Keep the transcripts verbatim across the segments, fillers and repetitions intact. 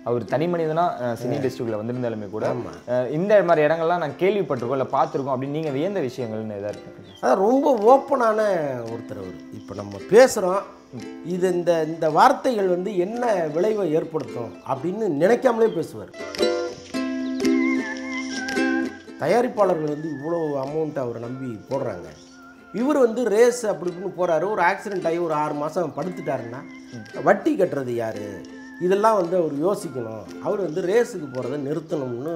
அவர் தனி மனிதனா சினி இண்டஸ்ட்ரிக்குள்ள வந்திருந்தாலுமே கூட இந்த மாதிரி இடங்கள்லாம் நான் கேள்விப்பட்டிருக்கோம் இல்லை பார்த்துருக்கோம் அப்படின்னு நீங்கள் வியந்த விஷயங்கள்னு எதாவது இருக்கு? அதான் ரொம்ப ஓப்பனான ஒருத்தர் அவர். இப்போ நம்ம பேசுகிறோம், இது இந்த இந்த வார்த்தைகள் வந்து என்ன விளைவை ஏற்படுத்தும் அப்படின்னு நினைக்காமலே பேசுவார். தயாரிப்பாளர்கள் வந்து இவ்வளோ அமௌண்ட்டை அவரை நம்பி போடுறாங்க. இவர் வந்து ரேஸ் அப்படி இப்படின்னு போகிறாரு, ஒரு ஆக்சிடென்ட் ஆகி ஒரு ஆறு மாதம் படுத்துட்டாருன்னா வட்டி கட்டுறது யார்? இதெல்லாம் வந்து அவர் யோசிக்கணும். அவர் வந்து ரேஸுக்கு போகிறத நிறுத்தணும்னு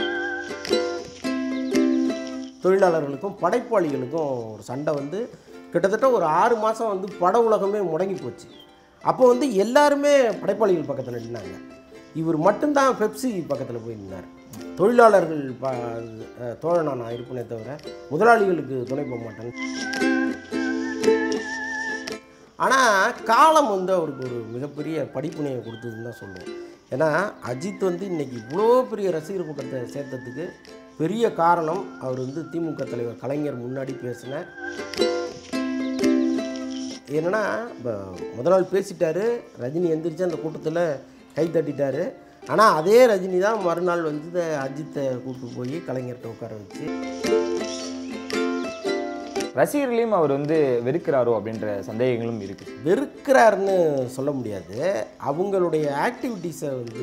தொழிலாளர்களுக்கும் படைப்பாளிகளுக்கும் ஒரு சண்டை வந்து கிட்டத்தட்ட ஒரு ஆறு மாதம் வந்து பட உலகமே முடங்கி போச்சு. அப்போ வந்து எல்லாருமே படைப்பாளிகள் பக்கத்தில் நின்னாங்க. இவர் மட்டும்தான் பெப்சி பக்கத்தில் போய் நின்னார். தொழிலாளர்கள் ப தோழனா நான் இருப்பேனே தவிர முதலாளிகளுக்கு துணை போக மாட்டேன். ஆனால் காலம் வந்து அவருக்கு ஒரு மிகப்பெரிய படிப்புனையை கொடுத்ததுன்னு தான் சொல்லுவோம். ஏன்னா அஜித் வந்து இன்றைக்கி இவ்வளோ பெரிய ரசிகர் கூட்டத்தை சேர்த்ததுக்கு பெரிய காரணம் அவர் வந்து திமுக தலைவர் கலைஞர் முன்னாடி பேசின என்னென்னா, இப்போ முத நாள் பேசிட்டார், ரஜினி எந்திரிச்சு அந்த கூட்டத்தில் கை தட்டிட்டார். ஆனால் அதே ரஜினி தான் மறுநாள் வந்து அஜித்தை கூப்பிட்டு போய் கலைஞர்கிட்ட உட்கார வச்சு ரசிகர்களையும் அவர் வந்து வெறுக்கிறாரோ அப்படின்ற சந்தேகங்களும் இருக்குது. வெறுக்கிறாருன்னு சொல்ல முடியாது. அவங்களுடைய ஆக்டிவிட்டீஸை வந்து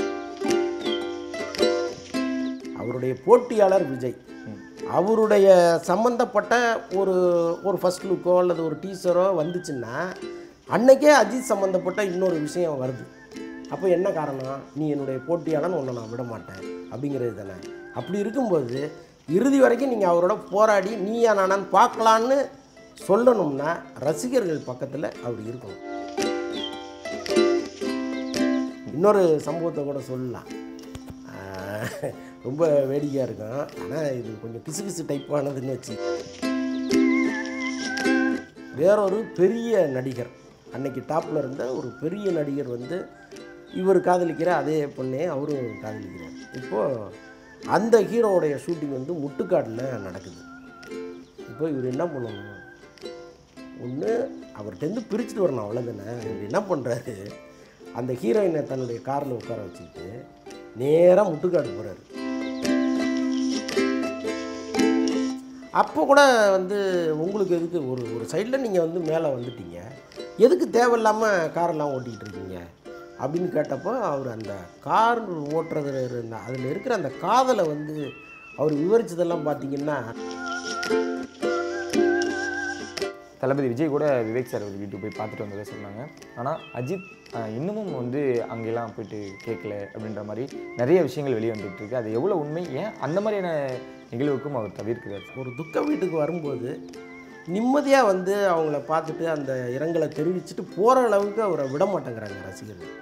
அவருடைய போட்டியாளர் விஜய் அவருடைய சம்மந்தப்பட்ட ஒரு ஒரு ஃபஸ்ட் லுக்கோ அல்லது ஒரு டீசரோ வந்துச்சுன்னா அன்றைக்கே அஜித் சம்மந்தப்பட்ட இன்னொரு விஷயம் வருது. அப்போ என்ன காரணம்? நீ என்னுடைய போட்டியாளன்னு ஒன்று நான் விட மாட்டேன் அப்படிங்கிறது தானே. அப்படி இருக்கும்போது இறுதி வரைக்கும் நீங்கள் அவரோட போராடி நீயா நானான்னு பார்க்கலான்னு சொல்லணும்னா ரசிகர்கள் பக்கத்தில் அப்படி இருக்கணும். இன்னொரு சம்பவத்தை கூட சொல்லலாம், ரொம்ப வேடிக்கையாக இருக்கும். ஆனால் இது கொஞ்சம் கிசு கிசு டைப்பானதுன்னு வச்சு, வேறொரு பெரிய நடிகர், அன்னைக்கு டாப்பில் இருந்த ஒரு பெரிய நடிகர் வந்து இவர் காதலிக்கிற அதே பொண்ணே அவரும் காதலிக்கிறார். இப்போது அந்த ஹீரோவுடைய ஷூட்டிங் வந்து முட்டுக்காட்டில் நடக்குது. இப்போ இவர் என்ன பண்ணணும்? ஒன்று அவர்கிட்டருந்து பிரிச்சுட்டு வரணும், அவ்வளோதானே. இவர் என்ன பண்ணுறாரு, அந்த ஹீரோயினை தன்னுடைய காரில் உட்கார வச்சுக்கிட்டு நேராக முட்டுக்காடு போகிறாரு. அப்போ கூட வந்து உங்களுக்கு எதுக்கு ஒரு ஒரு சைடில் நீங்கள் வந்து மேலே வந்துட்டீங்க, எதுக்கு தேவையில்லாமல் காரெல்லாம் ஓட்டிகிட்டு இருக்கீங்க அப்படின்னு கேட்டப்போ அவர் அந்த கார் ஓட்டுறதுல இருந்த அதில் இருக்கிற அந்த காதலை வந்து அவர் விவரித்ததெல்லாம் பார்த்தீங்கன்னா, தளபதி விஜய் கூட விவேக் சார் ஒரு வீட்டுக்கு போய் பார்த்துட்டு வந்ததை சொன்னாங்க. ஆனால் அஜித் இன்னமும் வந்து அங்கெல்லாம் போயிட்டு கேட்கல அப்படின்ற மாதிரி நிறைய விஷயங்கள் வெளியே வந்துட்டு இருக்கு. அது எவ்வளோ உண்மை? ஏன் அந்த மாதிரியான நிகழ்வுக்கும் அவர் தவிர்க்கிறார்? ஒரு துக்க வீட்டுக்கு வரும்போது நிம்மதியாக வந்து அவங்கள பார்த்துட்டு அந்த இரங்கலை தெரிவிச்சுட்டு போகிற அளவுக்கு அவரை விட மாட்டேங்கிறாங்க ரசிகர்கள்.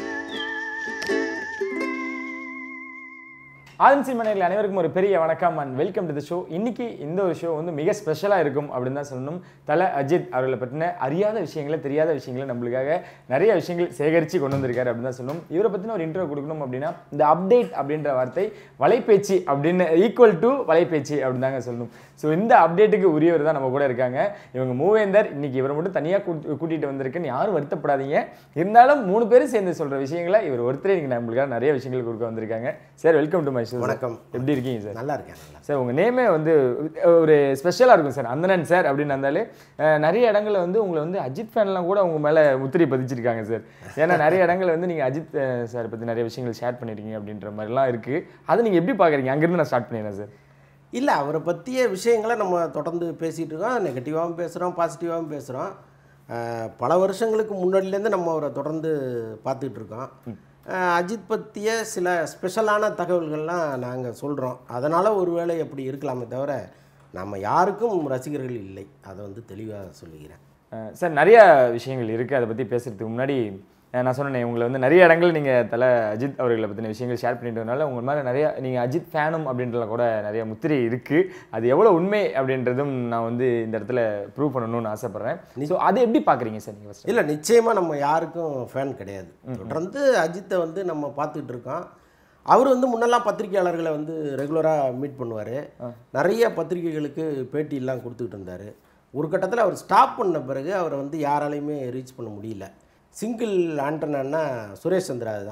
ஆதன் சினிமானியர்கள் அனைவருக்கும் ஒரு பெரிய வணக்கம் and welcome to the show. இன்னைக்கு இந்த ஒரு ஷோ வந்து மிக ஸ்பெஷலாக இருக்கும் அப்படின்னு தான் சொல்லணும். தல அஜித் அவர்களை பற்றின அறியாத விஷயங்களை தெரியாத விஷயங்களை நம்மளுக்காக நிறைய விஷயங்கள் சேகரித்து கொண்டு வந்திருக்காரு அப்படின்னு தான் சொல்லணும். இவரை பற்றின ஒரு இன்ட்ரோ கொடுக்கணும் அப்படின்னா இந்த அப்டேட் அப்படின்ற வார்த்தை வலைப்பேச்சு அப்படின்னு ஈக்குவல் டு வலைப்பேச்சு அப்படின்னு தாங்க சொல்லணும். ஸோ இந்த அப்டேட்டுக்கு உரியவர் தான் நம்ம கூட இருக்காங்க. இவங்க மூவேந்தர். இன்னைக்கு இவரை மட்டும் தனியாக கூட்டிகிட்டு வந்திருக்குன்னு யாரும் வருத்தப்படாதீங்க. இருந்தாலும் மூணு பேரும் சேர்ந்து சொல்கிற விஷயங்களை இவர் ஒருத்தரே இன்னைக்கு நம்மளுக்காக நிறைய விஷயங்கள் கொடுக்க வந்திருக்காங்க. Sir, welcome to my show. வணக்கம். எப்படி இருக்கீங்க சார்? நல்லா இருக்கேன் சார். உங்கள் நேமே வந்து ஒரு ஸ்பெஷலாக இருக்கும் சார். அந்தனன் சார் அப்படின்னு இருந்தாலே நிறைய இடங்களில் வந்து உங்களை வந்து அஜித் ஃபேன்லாம் கூட உங்கள் மேலே முத்திரை பதிச்சிருக்காங்க சார். ஏன்னா நிறைய இடங்களில் வந்து நீங்கள் அஜித் சார் பற்றி நிறைய விஷயங்கள் ஷேர் பண்ணியிருக்கீங்க அப்படின்ற மாதிரிலாம் இருக்குது. அதை நீங்கள் எப்படி பார்க்குறீங்க? அங்கேருந்து நான் ஸ்டார்ட் பண்ணிடுறேன் சார். இல்லை, அவரை பற்றிய விஷயங்களை நம்ம தொடர்ந்து பேசிகிட்டு இருக்கோம். நெகட்டிவாகவும் பேசுகிறோம், பாசிட்டிவாகவும் பேசுகிறோம். பல வருஷங்களுக்கு முன்னாடிலேருந்து நம்ம அவரை தொடர்ந்து பார்த்துக்கிட்டு இருக்கோம். அஜித் பற்றிய சில ஸ்பெஷலான தகவல்கள்லாம் நாங்கள் சொல்கிறோம். அதனால் ஒரு வேளை அப்படி இருக்கலாமே தவிர நம்ம யாருக்கும் ரசிகர்கள் இல்லை. அதை வந்து தெளிவாக சொல்லுகிறேன் சார். நிறைய விஷயங்கள் இருக்குது. அதை பற்றி பேசுகிறதுக்கு முன்னாடி நான் சொன்னேன், உங்களை வந்து நிறைய இடங்கள் நீங்கள் தலை அஜித் அவர்களை பற்றின விஷயங்கள் ஷேர் பண்ணிட்டதுனால உங்கள் மேலே நிறையா நீங்கள் அஜித் ஃபேனும் அப்படின்றத கூட நிறைய முத்திரை இருக்குது. அது எவ்வளோ உண்மை அப்படின்றதும் நான் வந்து இந்த இடத்துல ப்ரூவ் பண்ணணும்னு ஆசைப்பட்றேன். ஸோ அதை எப்படி பார்க்குறீங்க சார் நீங்கள்? இல்லை, நிச்சயமாக நம்ம யாருக்கும் ஃபேன் கிடையாது. தொடர்ந்து அஜித்தை வந்து நம்ம பார்த்துக்கிட்டு இருக்கோம். அவர் வந்து முன்னெல்லாம் பத்திரிகையாளர்களை வந்து ரெகுலராக மீட் பண்ணுவார். நிறைய பத்திரிகைகளுக்கு பேட்டியெல்லாம் கொடுத்துக்கிட்டு இருந்தார். ஒரு கட்டத்தில் அவர் ஸ்டாப் பண்ண பிறகு அவரை வந்து யாராலையுமே ரீச் பண்ண முடியல. சிங்கிள் ஆண்டனான்னா சுரேஷ் சந்திரா தான்.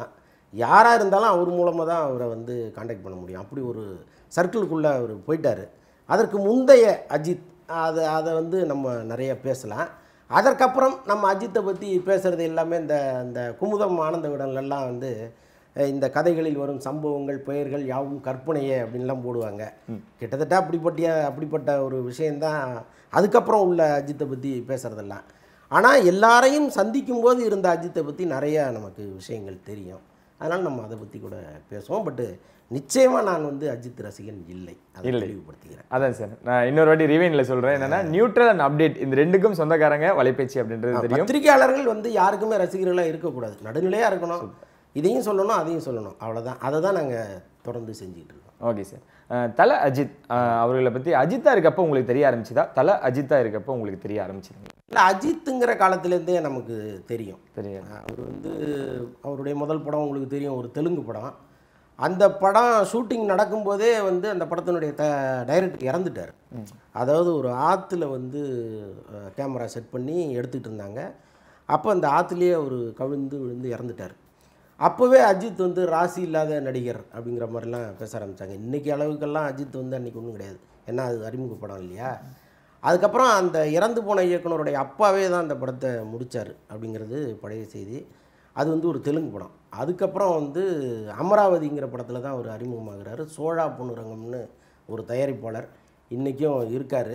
யாராக இருந்தாலும் அவர் மூலமாக தான் அவரை வந்து காண்டாக்ட் பண்ண முடியும். அப்படி ஒரு சர்க்கிளுக்குள்ளே அவர் போயிட்டார். அதற்கு முந்தைய அஜித் அதை அதை வந்து நம்ம நிறைய பேசலாம். அதற்கப்புறம் நம்ம அஜித்தை பற்றி பேசுகிறது எல்லாமே இந்த இந்த குமுதம் ஆனந்த விடன்லாம் வந்து இந்த கதைகளில் வரும் சம்பவங்கள் பெயர்கள் யாவும் கற்பனையே அப்படின்லாம் போடுவாங்க. கிட்டத்தட்ட அப்படிப்பட்ட அப்படிப்பட்ட ஒரு விஷயந்தான் அதுக்கப்புறம் உள்ள அஜித்தை பற்றி பேசுகிறதெல்லாம். ஆனால் எல்லாரையும் சந்திக்கும் போது இருந்த அஜித்தை பற்றி நிறையா நமக்கு விஷயங்கள் தெரியும். அதனால் நம்ம அதை பற்றி கூட பேசுவோம். பட்டு நிச்சயமாக நான் வந்து அஜித் ரசிகன் இல்லை, அதை தெளிவுபடுத்திக்கிறேன். அதான் சார், நான் இன்னொரு வாட்டி ரிவைனில் சொல்கிறேன். என்னென்னா நியூட்ரல் அண்ட் அப்டேட் இந்த ரெண்டுக்கும் சொந்தக்காரங்க வலைப்பேச்சு அப்படின்றது தெரியும். பத்திரிகையாளர்கள் வந்து யாருக்குமே ரசிகர்களாக இருக்கக்கூடாது, நடுநிலையாக இருக்கணும். இதையும் சொல்லணும் அதையும் சொல்லணும், அவ்வளோதான். அதை தான் நாங்கள் தொடர்ந்து செஞ்சுக்கிட்டு இருக்கோம். Okay sir. தல அஜித் அவர்களை பற்றி அஜித்தா இருக்கப்போ உங்களுக்கு தெரிய ஆரம்பிச்சுதா, தல அஜித்தா இருக்கப்போ உங்களுக்கு தெரிய ஆரம்பிச்சுது? இல்லை, அஜித்துங்கிற காலத்துலேருந்தே நமக்கு தெரியும். தெரியும். அவர் வந்து அவருடைய முதல் படம் உங்களுக்கு தெரியும், ஒரு தெலுங்கு படம். அந்த படம் ஷூட்டிங் நடக்கும்போதே வந்து அந்த படத்தினுடைய த டைரக்டர் இறந்துட்டார். அதாவது ஒரு ஆற்றுல வந்து கேமரா செட் பண்ணி எடுத்துக்கிட்டு இருந்தாங்க. அப்போ அந்த ஆற்றுலேயே அவர் கவிழ்ந்து விழுந்து இறந்துட்டார். அப்போவே அஜித் வந்து ராசி இல்லாத நடிகர் அப்படிங்கிற மாதிரிலாம் பேச ஆரம்பித்தாங்க. இன்றைக்கி அளவுக்கெல்லாம் அஜித் வந்து அன்றைக்கி ஒன்றும் கிடையாது, ஏன்னா அது அறிமுக படம் இல்லையா. அதுக்கப்புறம் அந்த இறந்து போன இயக்குனருடைய அப்பாவே தான் அந்த படத்தை முடித்தார் அப்படிங்கிறது பழைய செய்தி. அது வந்து ஒரு தெலுங்கு படம். அதுக்கப்புறம் வந்து அமராவதிங்கிற படத்தில் தான் அவர் அறிமுகமாகிறாரு. சோழா பொன்னுரங்கம்னு ஒரு தயாரிப்பாளர் இன்றைக்கும் இருக்கார்.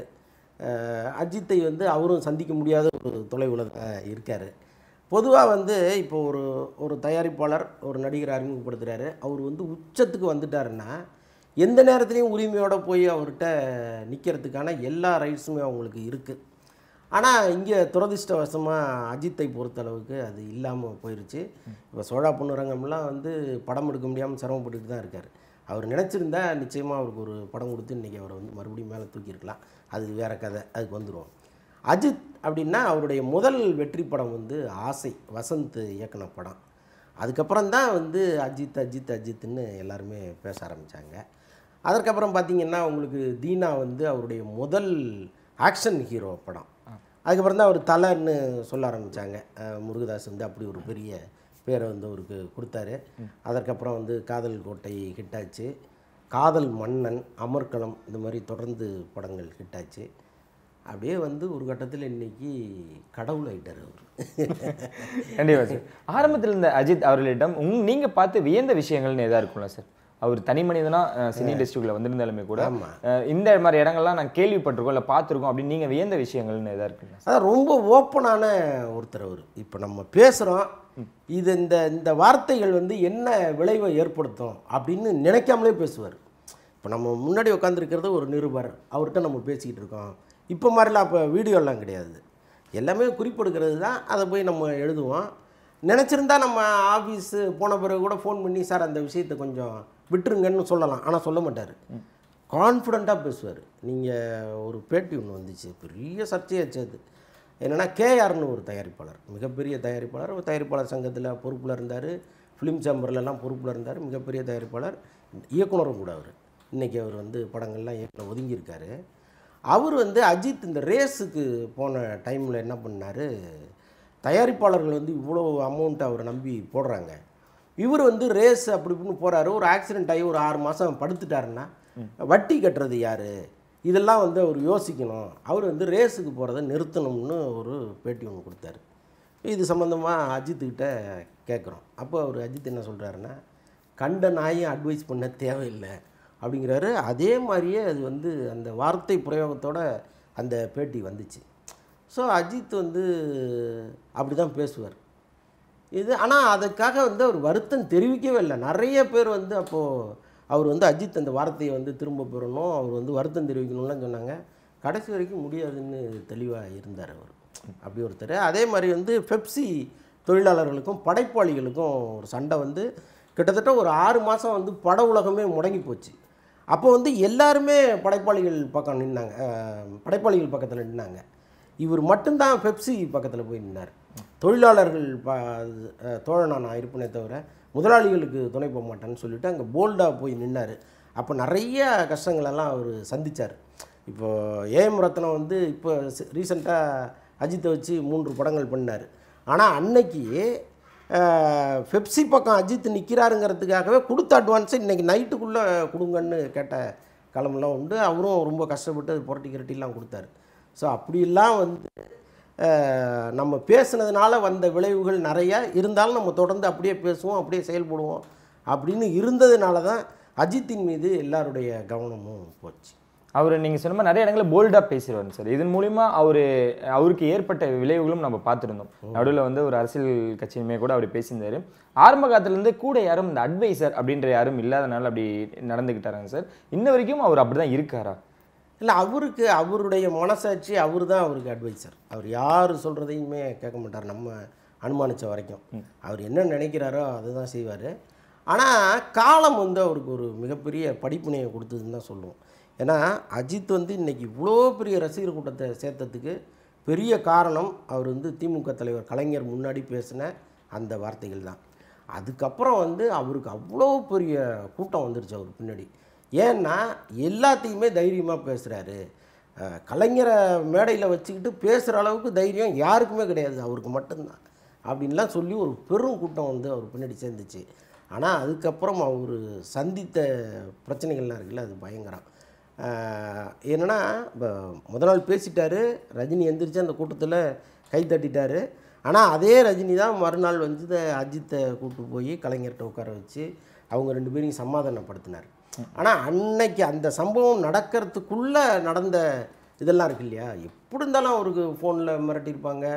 அஜித்தை வந்து அவரும் சந்திக்க முடியாத ஒரு தொலைவில் இருக்கார். பொதுவாக வந்து இப்போ ஒரு ஒரு தயாரிப்பாளர் ஒரு நடிகரை அறிமுகப்படுத்துகிறாரு, அவர் வந்து உச்சத்துக்கு வந்துட்டாருன்னா எந்த நேரத்துலையும் உரிமையோடு போய் அவர்கிட்ட நிற்கிறதுக்கான எல்லா ரைட்ஸுமே அவங்களுக்கு இருக்குது. ஆனால் இங்கே துரதிர்ஷ்டவசமாக அஜித்தை பொறுத்தளவுக்கு அது இல்லாமல் போயிடுச்சு. இப்போ சோழா பொன்னுரங்கம்லாம் வந்து படம் எடுக்க முடியாமல் சிரமப்பட்டுட்டு தான் இருக்கார். அவர் நினச்சிருந்தா நிச்சயமாக அவருக்கு ஒரு படம் கொடுத்து இன்றைக்கி அவரை வந்து மறுபடியும் மேலே தூக்கியிருக்கலாம். அது வேறு கதை, அதுக்கு வந்துடுவோம். அஜித் அப்படின்னா அவருடைய முதல் வெற்றி படம் வந்து ஆசை, வசந்த் இயக்குன படம். அதுக்கப்புறம் தான் வந்து அஜித் அஜித் அஜித்னு எல்லாருமே பேச ஆரம்பித்தாங்க. அதற்கப்புறம் பார்த்திங்கன்னா உங்களுக்கு தீனா வந்து அவருடைய முதல் ஆக்ஷன் ஹீரோ படம். அதுக்கப்புறம் தான் அவர் தலைன்னு சொல்ல ஆரம்பித்தாங்க. முருகதாஸ் வந்து அப்படி ஒரு பெரிய பேரை வந்து அவருக்கு கொடுத்தாரு. அதற்கப்புறம் வந்து காதல் கோட்டை ஹிட்டாச்சு, காதல் மன்னன், அமர்க்களம், இந்த மாதிரி தொடர்ந்து படங்கள் ஹிட்டாச்சு. அப்படியே வந்து ஒரு கட்டத்தில் இன்றைக்கி கடவுள் ஆகிட்டார் அவர். கண்டிப்பாக சார். ஆரம்பத்தில் இருந்த அஜித் அவர்களிடம் உங் நீங்கள் பார்த்து வியந்த விஷயங்கள்னு எதாக இருக்கும்ல சார்? அவர் தனி மனிதனாக சினி இண்டஸ்ட்ரிக்குள்ளே வந்திருந்தாலுமே கூட இந்த மாதிரி இடங்கள்லாம் நான் கேள்விப்பட்டிருக்கோம் இல்லை பார்த்துருக்கோம் அப்படின்னு நீங்கள் வியந்த விஷயங்கள்னு எதாக இருக்குங்க? அதான் ரொம்ப ஓப்பனான ஒருத்தர் அவர். இப்போ நம்ம பேசுகிறோம், இது இந்த இந்த வார்த்தைகள் வந்து என்ன விளைவை ஏற்படுத்தும் அப்படின்னு நினைக்காமலே பேசுவார். இப்போ நம்ம முன்னாடி உட்காந்துருக்கிறது ஒரு நிருபர், அவர்கிட்ட நம்ம பேசிக்கிட்டு இருக்கோம். இப்போ மாதிரிலாம் அப்போ வீடியோலாம் கிடையாது, எல்லாமே குறிப்பெடுக்கிறது தான். அதை போய் நம்ம எழுதுவோம். நினச்சிருந்தா நம்ம ஆஃபீஸு போன பிறகு கூட ஃபோன் பண்ணி சார் அந்த விஷயத்தை கொஞ்சம் விட்டுருங்கன்னு சொல்லலாம். ஆனால் சொல்ல மாட்டார், கான்ஃபிடண்ட்டாக பேசுவார். நீங்கள் ஒரு பேட்டி ஒன்று வந்துச்சு, பெரிய சர்ச்சையாச்சு. அது என்னென்னா கேஆர்னு ஒரு தயாரிப்பாளர், மிகப்பெரிய தயாரிப்பாளர். ஒரு தயாரிப்பாளர் சங்கத்தில் பொறுப்பில் இருந்தார், ஃபிலிம் சேம்பர்லலாம் பொறுப்பில் இருந்தார். மிகப்பெரிய தயாரிப்பாளர், இயக்குனரும் கூட அவர். இன்றைக்கி அவர் வந்து படங்கள்லாம் இயக்குனர் ஒதுங்கியிருக்காரு. அவர் வந்து அஜித் இந்த ரேஸுக்கு போன டைமில் என்ன பண்ணார், தயாரிப்பாளர்கள் வந்து இவ்வளோ அமௌண்ட்டை அவரை நம்பி போடுறாங்க, இவர் வந்து ரேஸ் அப்படி இப்படின்னு போகிறாரு. ஒரு ஆக்சிடென்ட் ஆகி ஒரு ஆறு மாதம் படுத்துட்டாருன்னா வட்டி கட்டுறது யார், இதெல்லாம் வந்து அவர் யோசிக்கணும். அவர் வந்து ரேஸுக்கு போகிறத நிறுத்தணும்னு ஒரு பேட்டி ஒன்று கொடுத்தாரு. இது சம்மந்தமாக அஜித்துக்கிட்ட கேட்குறோம். அப்போ அவர் அஜித் என்ன சொல்கிறாருன்னா, கண்ட நாயும் அட்வைஸ் பண்ண தேவையில்லை அப்படிங்கிறாரு. அதே மாதிரியே அது வந்து அந்த வார்த்தை பிரயோகத்தோட அந்த பேட்டி வந்துச்சு. ஸோ அஜித் வந்து அப்படி தான் பேசுவார் இது. ஆனால் அதுக்காக வந்து அவர் வருத்தம் தெரிவிக்கவே இல்லை. நிறைய பேர் வந்து அப்போது அவர் வந்து அஜித் அந்த வார்த்தையை வந்து திரும்ப பெறணும், அவர் வந்து வருத்தம் தெரிவிக்கணும்லாம் சொன்னாங்க. கடைசி வரைக்கும் முடியாதுன்னு தெளிவாக இருந்தார் அவர். அப்படி ஒருத்தர். அதே மாதிரி வந்து பெப்சி தொழிலாளர்களுக்கும் படைப்பாளிகளுக்கும் ஒரு சண்டை வந்து கிட்டத்தட்ட ஒரு ஆறு மாதம் வந்து பட உலகமே முடங்கி போச்சு. அப்போ வந்து எல்லாருமே படைப்பாளிகள் பக்கம் நின்னாங்க, படைப்பாளிகள் பக்கத்தில் நின்னாங்க. இவர் மட்டும்தான் பெப்சி பக்கத்தில் போய் நின்னார். தொழிலாளர்கள் ப தோழனா நான் இருப்பேனே தவிர முதலாளிகளுக்கு துணை போக மாட்டேன்னு சொல்லிவிட்டு அங்கே போல்டாக போய் நின்னார். அப்போ நிறைய கஷ்டங்களெல்லாம் அவர் சந்தித்தார். இப்போது ஏஎம் ரத்னம் வந்து இப்போ ரீசெண்டாக அஜித்தை வச்சு மூன்று படங்கள் பண்ணார். ஆனால் அன்னைக்கு பெப்சி பக்கம் அஜித் நிற்கிறாருங்கிறதுக்காகவே கொடுத்த அட்வான்ஸை இன்றைக்கி நைட்டுக்குள்ளே கொடுங்கன்னு கேட்ட காலமெல்லாம் உண்டு. அவரும் ரொம்ப கஷ்டப்பட்டு அது புரட்டி கிரட்டிலாம் கொடுத்தாரு. ஸோ அப்படிலாம் வந்து நம்ம பேசுனதுனால வந்த விளைவுகள் நிறையா இருந்தாலும் நம்ம தொடர்ந்து அப்படியே பேசுவோம், அப்படியே செயல்படுவோம் அப்படின்னு இருந்ததுனால தான் அஜித்தின் மீது எல்லாருடைய கவனமும் போச்சு. அவர் நீங்கள் சொன்ன மாதிரி நிறைய இடங்களில் போல்டாக பேசிடுவார் சார். இதன் மூலிமா அவர் அவருக்கு ஏற்பட்ட விளைவுகளும் நம்ம பார்த்துருந்தோம். நடுவில் வந்து ஒரு அரசியல் கட்சியுமே கூட அப்படி பேசியிருந்தார். ஆரம்ப காலத்துலேருந்து கூட யாரும் இந்த அட்வைசர் அப்படின்ற யாரும் இல்லாதனால அப்படி நடந்துக்கிட்டாராங்க சார். இன்ன வரைக்கும் அவர் அப்படி தான் இருக்காரா? இல்லை, அவருக்கு அவருடைய மனசாட்சி அவர் தான் அவருக்கு அட்வைசர். அவர் யார் சொல்கிறதையுமே கேட்க மாட்டார். நம்ம அனுமானித்த வரைக்கும் அவர் என்ன நினைக்கிறாரோ அதுதான் செய்வார். ஆனால் காலம் வந்து அவருக்கு ஒரு மிகப்பெரிய படிப்பினையை கொடுத்ததுன்னு தான் சொல்லுவோம். ஏன்னா அஜித் வந்து இன்றைக்கி இவ்வளோ பெரிய ரசிகர் கூட்டத்தை சேர்த்ததுக்கு பெரிய காரணம் அவர் வந்து திமுக தலைவர் கலைஞர் முன்னாடி பேசின அந்த வார்த்தைகள் தான். அதுக்கப்புறம் வந்து அவருக்கு அவ்வளோ பெரிய கூட்டம் வந்துருச்சு அவர் பின்னாடி. ஏன்னா எல்லாத்தையுமே தைரியமாக பேசுகிறாரு. கலைஞரை மேடையில் வச்சுக்கிட்டு பேசுகிற அளவுக்கு தைரியம் யாருக்குமே கிடையாது, அவருக்கு மட்டும்தான் அப்படின்லாம் சொல்லி ஒரு பெரும் கூட்டம் வந்து அவர் பின்னாடி சேர்ந்துச்சு. ஆனால் அதுக்கப்புறம் அவர் சந்தித்த பிரச்சனைகள்லாம் இருக்குல்ல, அது பயங்கரம். என்னென்னா இப்போ முத நாள் பேசிட்டார், ரஜினி எந்திரிச்சு அந்த கூட்டத்தில் கை தட்டிட்டார். ஆனால் அதே ரஜினி தான் மறுநாள் வந்து அஜித்தை கூப்பிட்டு போய் கலைஞர்கிட்ட உட்கார வச்சு அவங்க ரெண்டு பேரையும் சமாதானப்படுத்தினார். ஆனால் அன்னைக்கு அந்த சம்பவம் நடக்கிறதுக்குள்ளே நடந்த இதெல்லாம் இருக்கு இல்லையா, எப்படி இருந்தாலும் அவருக்கு ஃபோனில் மிரட்டியிருப்பாங்க,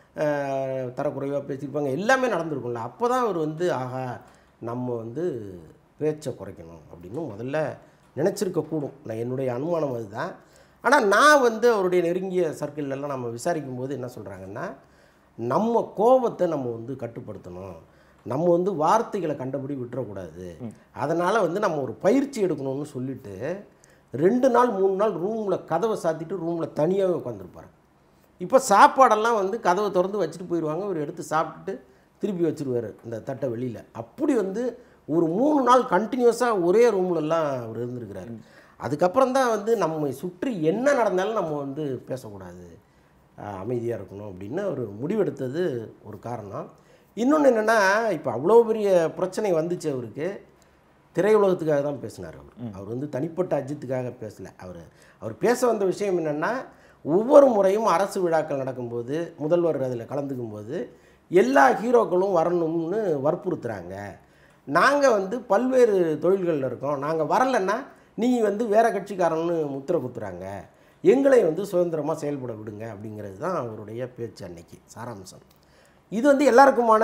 தரக்குறைவாக பேசியிருப்பாங்க, எல்லாமே நடந்திருக்கும்ல. அப்போ தான் அவர் வந்து ஆஹா நம்ம வந்து பேச்சை குறைக்கணும் அப்படின்னு முதல்ல நினச்சிருக்கக்கூடும். நான் என்னுடைய அனுமானம் அதுதான். ஆனால் நான் வந்து அவருடைய நெருங்கிய சர்க்கிள்லாம் நம்ம விசாரிக்கும் போது என்ன சொல்கிறாங்கன்னா, நம்ம கோபத்தை நம்ம வந்து கட்டுப்படுத்தணும், நம்ம வந்து வார்த்தைகளை கண்டபடி விட்டுறக்கூடாது, அதனால் வந்து நம்ம ஒரு பயிற்சி எடுக்கணும்னு சொல்லிவிட்டு ரெண்டு நாள் மூணு நாள் ரூமில் கதவை சாத்திட்டு ரூமில் தனியாகவே உட்காந்துருப்பார். இப்போ சாப்பாடெல்லாம் வந்து கதவை திறந்து வச்சுட்டு போயிடுவாங்க, இவர் எடுத்து சாப்பிட்டுட்டு திருப்பி வச்சுருவார் இந்த தட்டை வெளியில். அப்படி வந்து ஒரு மூணு நாள் கண்டினியூஸாக ஒரே ரூம்லலாம் அவர் இருந்திருக்கிறாரு. அதுக்கப்புறம் தான் வந்து நம்மை சுற்றி என்ன நடந்தாலும் நம்ம வந்து பேசக்கூடாது, அமைதியாக இருக்கணும் அப்படின்னு அவர் முடிவெடுத்தது ஒரு காரணம். இன்னொன்று என்னென்னா, இப்போ அவ்வளோ பெரிய பிரச்சனை வந்துச்சு அவருக்கு, திரையுலகத்துக்காக தான் பேசினார் அவர். அவர் வந்து தனிப்பட்ட அஜித்துக்காக பேசலை. அவர் அவர் பேச வந்த விஷயம் என்னென்னா, ஒவ்வொரு முறையும் அரசு விழாக்கள் நடக்கும்போது முதல்வர் அதில் கலந்துக்கும் போது எல்லா ஹீரோக்களும் வரணும்னு வற்புறுத்துகிறாங்க. நாங்கள் வந்து பல்வேறு தொழில்களில் இருக்கோம், நாங்கள் வரலைன்னா நீ வந்து வேறு கட்சிக்காரன்னு முத்திரை குத்துறாங்க, எங்களை வந்து சுதந்திரமாக செயல்பட விடுங்க அப்படிங்கிறது தான் அவருடைய பேச்சு அன்னைக்கு சாராம்சம். இது வந்து எல்லாருக்குமான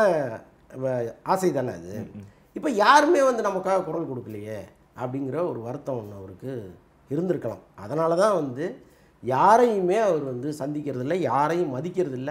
ஆசை தானே அது. இப்போ யாருமே வந்து நமக்காக குரல் கொடுக்கலையே அப்படிங்கிற ஒரு வருத்தம் ஒன்று அவருக்கு இருந்திருக்கலாம். அதனால தான் வந்து யாரையுமே அவர் வந்து சந்திக்கிறதில்ல, யாரையும் மதிக்கிறதில்ல.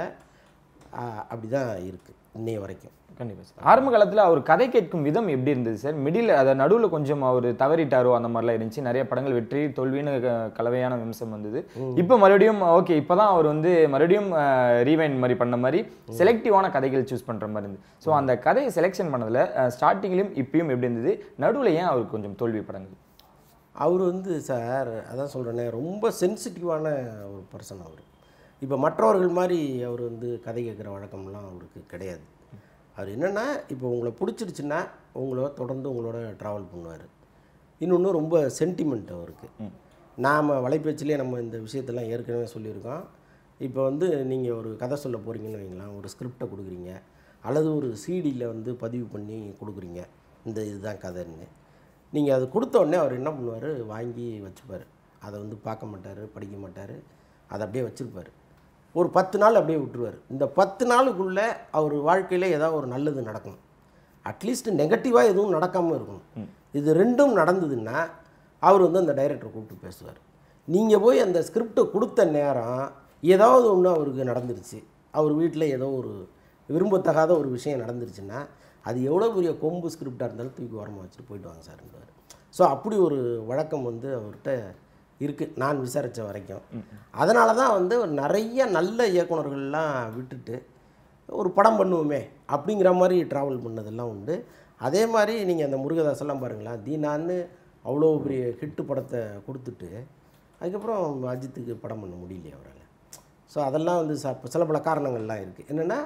அப்படி தான் இருக்குது இன்னைய வரைக்கும். கண்டிப்பாக சார். ஆரம்ப காலத்தில் அவர் கதை கேட்கும் விதம் எப்படி இருந்தது சார்? மிடில் அதை நடுவில் கொஞ்சம் அவர் தவறிட்டாரோ அந்த மாதிரிலாம் இருந்துச்சு. நிறைய படங்கள் வெற்றி தோல்வின்னு கலவையான விமர்சனம் வந்தது. இப்போ மறுபடியும் ஓகே, இப்போ தான் அவர் வந்து மறுபடியும் ரீவைண்ட் மாதிரி பண்ண மாதிரி செலக்டிவான கதைகள் சூஸ் பண்ணுற மாதிரி இருந்தது. ஸோ அந்த கதையை செலெக்ஷன் பண்ணதில் ஸ்டார்டிங்லேயும் இப்பயும் எப்படி இருந்தது, நடுவில் ஏன் அவருக்கு கொஞ்சம் தோல்வி படங்கள்? அவர் வந்து சார் அதான் சொல்கிறேனே, ரொம்ப சென்சிட்டிவான ஒரு பர்சன் அவர். இப்போ மற்றவர்கள் மாதிரி அவர் வந்து கதை கேட்குற வழக்கம்லாம் அவருக்கு கிடையாது. அவர் என்னென்னா, இப்போ உங்களை பிடிச்சிருச்சுன்னா உங்களோட தொடர்ந்து உங்களோட ட்ராவல் பண்ணுவார். இன்னொன்று ரொம்ப சென்டிமெண்ட் அவருக்கு. நாம் வலைப்பேச்சிலே நம்ம இந்த விஷயத்தெல்லாம் ஏற்கனவே சொல்லியிருக்கோம். இப்போ வந்து நீங்கள் ஒரு கதை சொல்ல போகிறீங்கன்னு வைங்களேன், ஒரு ஸ்கிரிப்டை கொடுக்குறீங்க அல்லது ஒரு சிடியில் வந்து பதிவு பண்ணி கொடுக்குறீங்க, இந்த இதுதான் கதைன்னு. நீங்கள் அது கொடுத்தோடனே அவர் என்ன பண்ணுவார், வாங்கி வச்சுப்பார். அதை வந்து பார்க்க மாட்டார், படிக்க மாட்டார், அதை அப்படியே வச்சுருப்பார். ஒரு பத்து நாள் அப்படியே விட்டுருவார். இந்த பத்து நாளுக்குள்ளே அவர் வாழ்க்கையில் ஏதாவது ஒரு நல்லது நடக்கணும், அட்லீஸ்ட் நெகட்டிவாக எதுவும் நடக்காமல் இருக்கணும். இது ரெண்டும் நடந்ததுன்னா அவர் வந்து அந்த டைரக்டரை கூப்பிட்டு பேசுவார். நீங்கள் போய் அந்த ஸ்கிரிப்டை கொடுத்த நேரம் ஏதாவது ஒன்று அவருக்கு நடந்துருச்சு, அவர் வீட்டில் ஏதோ ஒரு விரும்பத்தகாத ஒரு விஷயம் நடந்துருச்சுன்னா அது எவ்வளோ பெரிய கொம்பு ஸ்கிரிப்டாக இருந்தாலும் தூக்கி ஓரமாக வச்சுட்டு போயிட்டு வாங்க சார்ன்றார். ஸோ அப்படி ஒரு வழக்கம் வந்து அவர்கிட்ட இருக்குது, நான் விசாரித்த வரைக்கும். அதனால தான் வந்து நிறைய நல்ல இயக்குனர்கள்லாம் விட்டுட்டு ஒரு படம் பண்ணுவோமே அப்படிங்கிற மாதிரி ட்ராவல் பண்ணதெல்லாம் உண்டு. அதே மாதிரி நீங்கள் அந்த முருகதாஸெல்லாம் பாருங்களேன், தீனான்னு அவ்வளோ பெரிய ஹிட்டு படத்தை கொடுத்துட்டு அதுக்கப்புறம் அஜித்துக்கு படம் பண்ண முடியலையே அவரால். ஸோ அதெல்லாம் வந்து ச சில பல காரணங்கள்லாம் இருக்குது. என்னென்னா,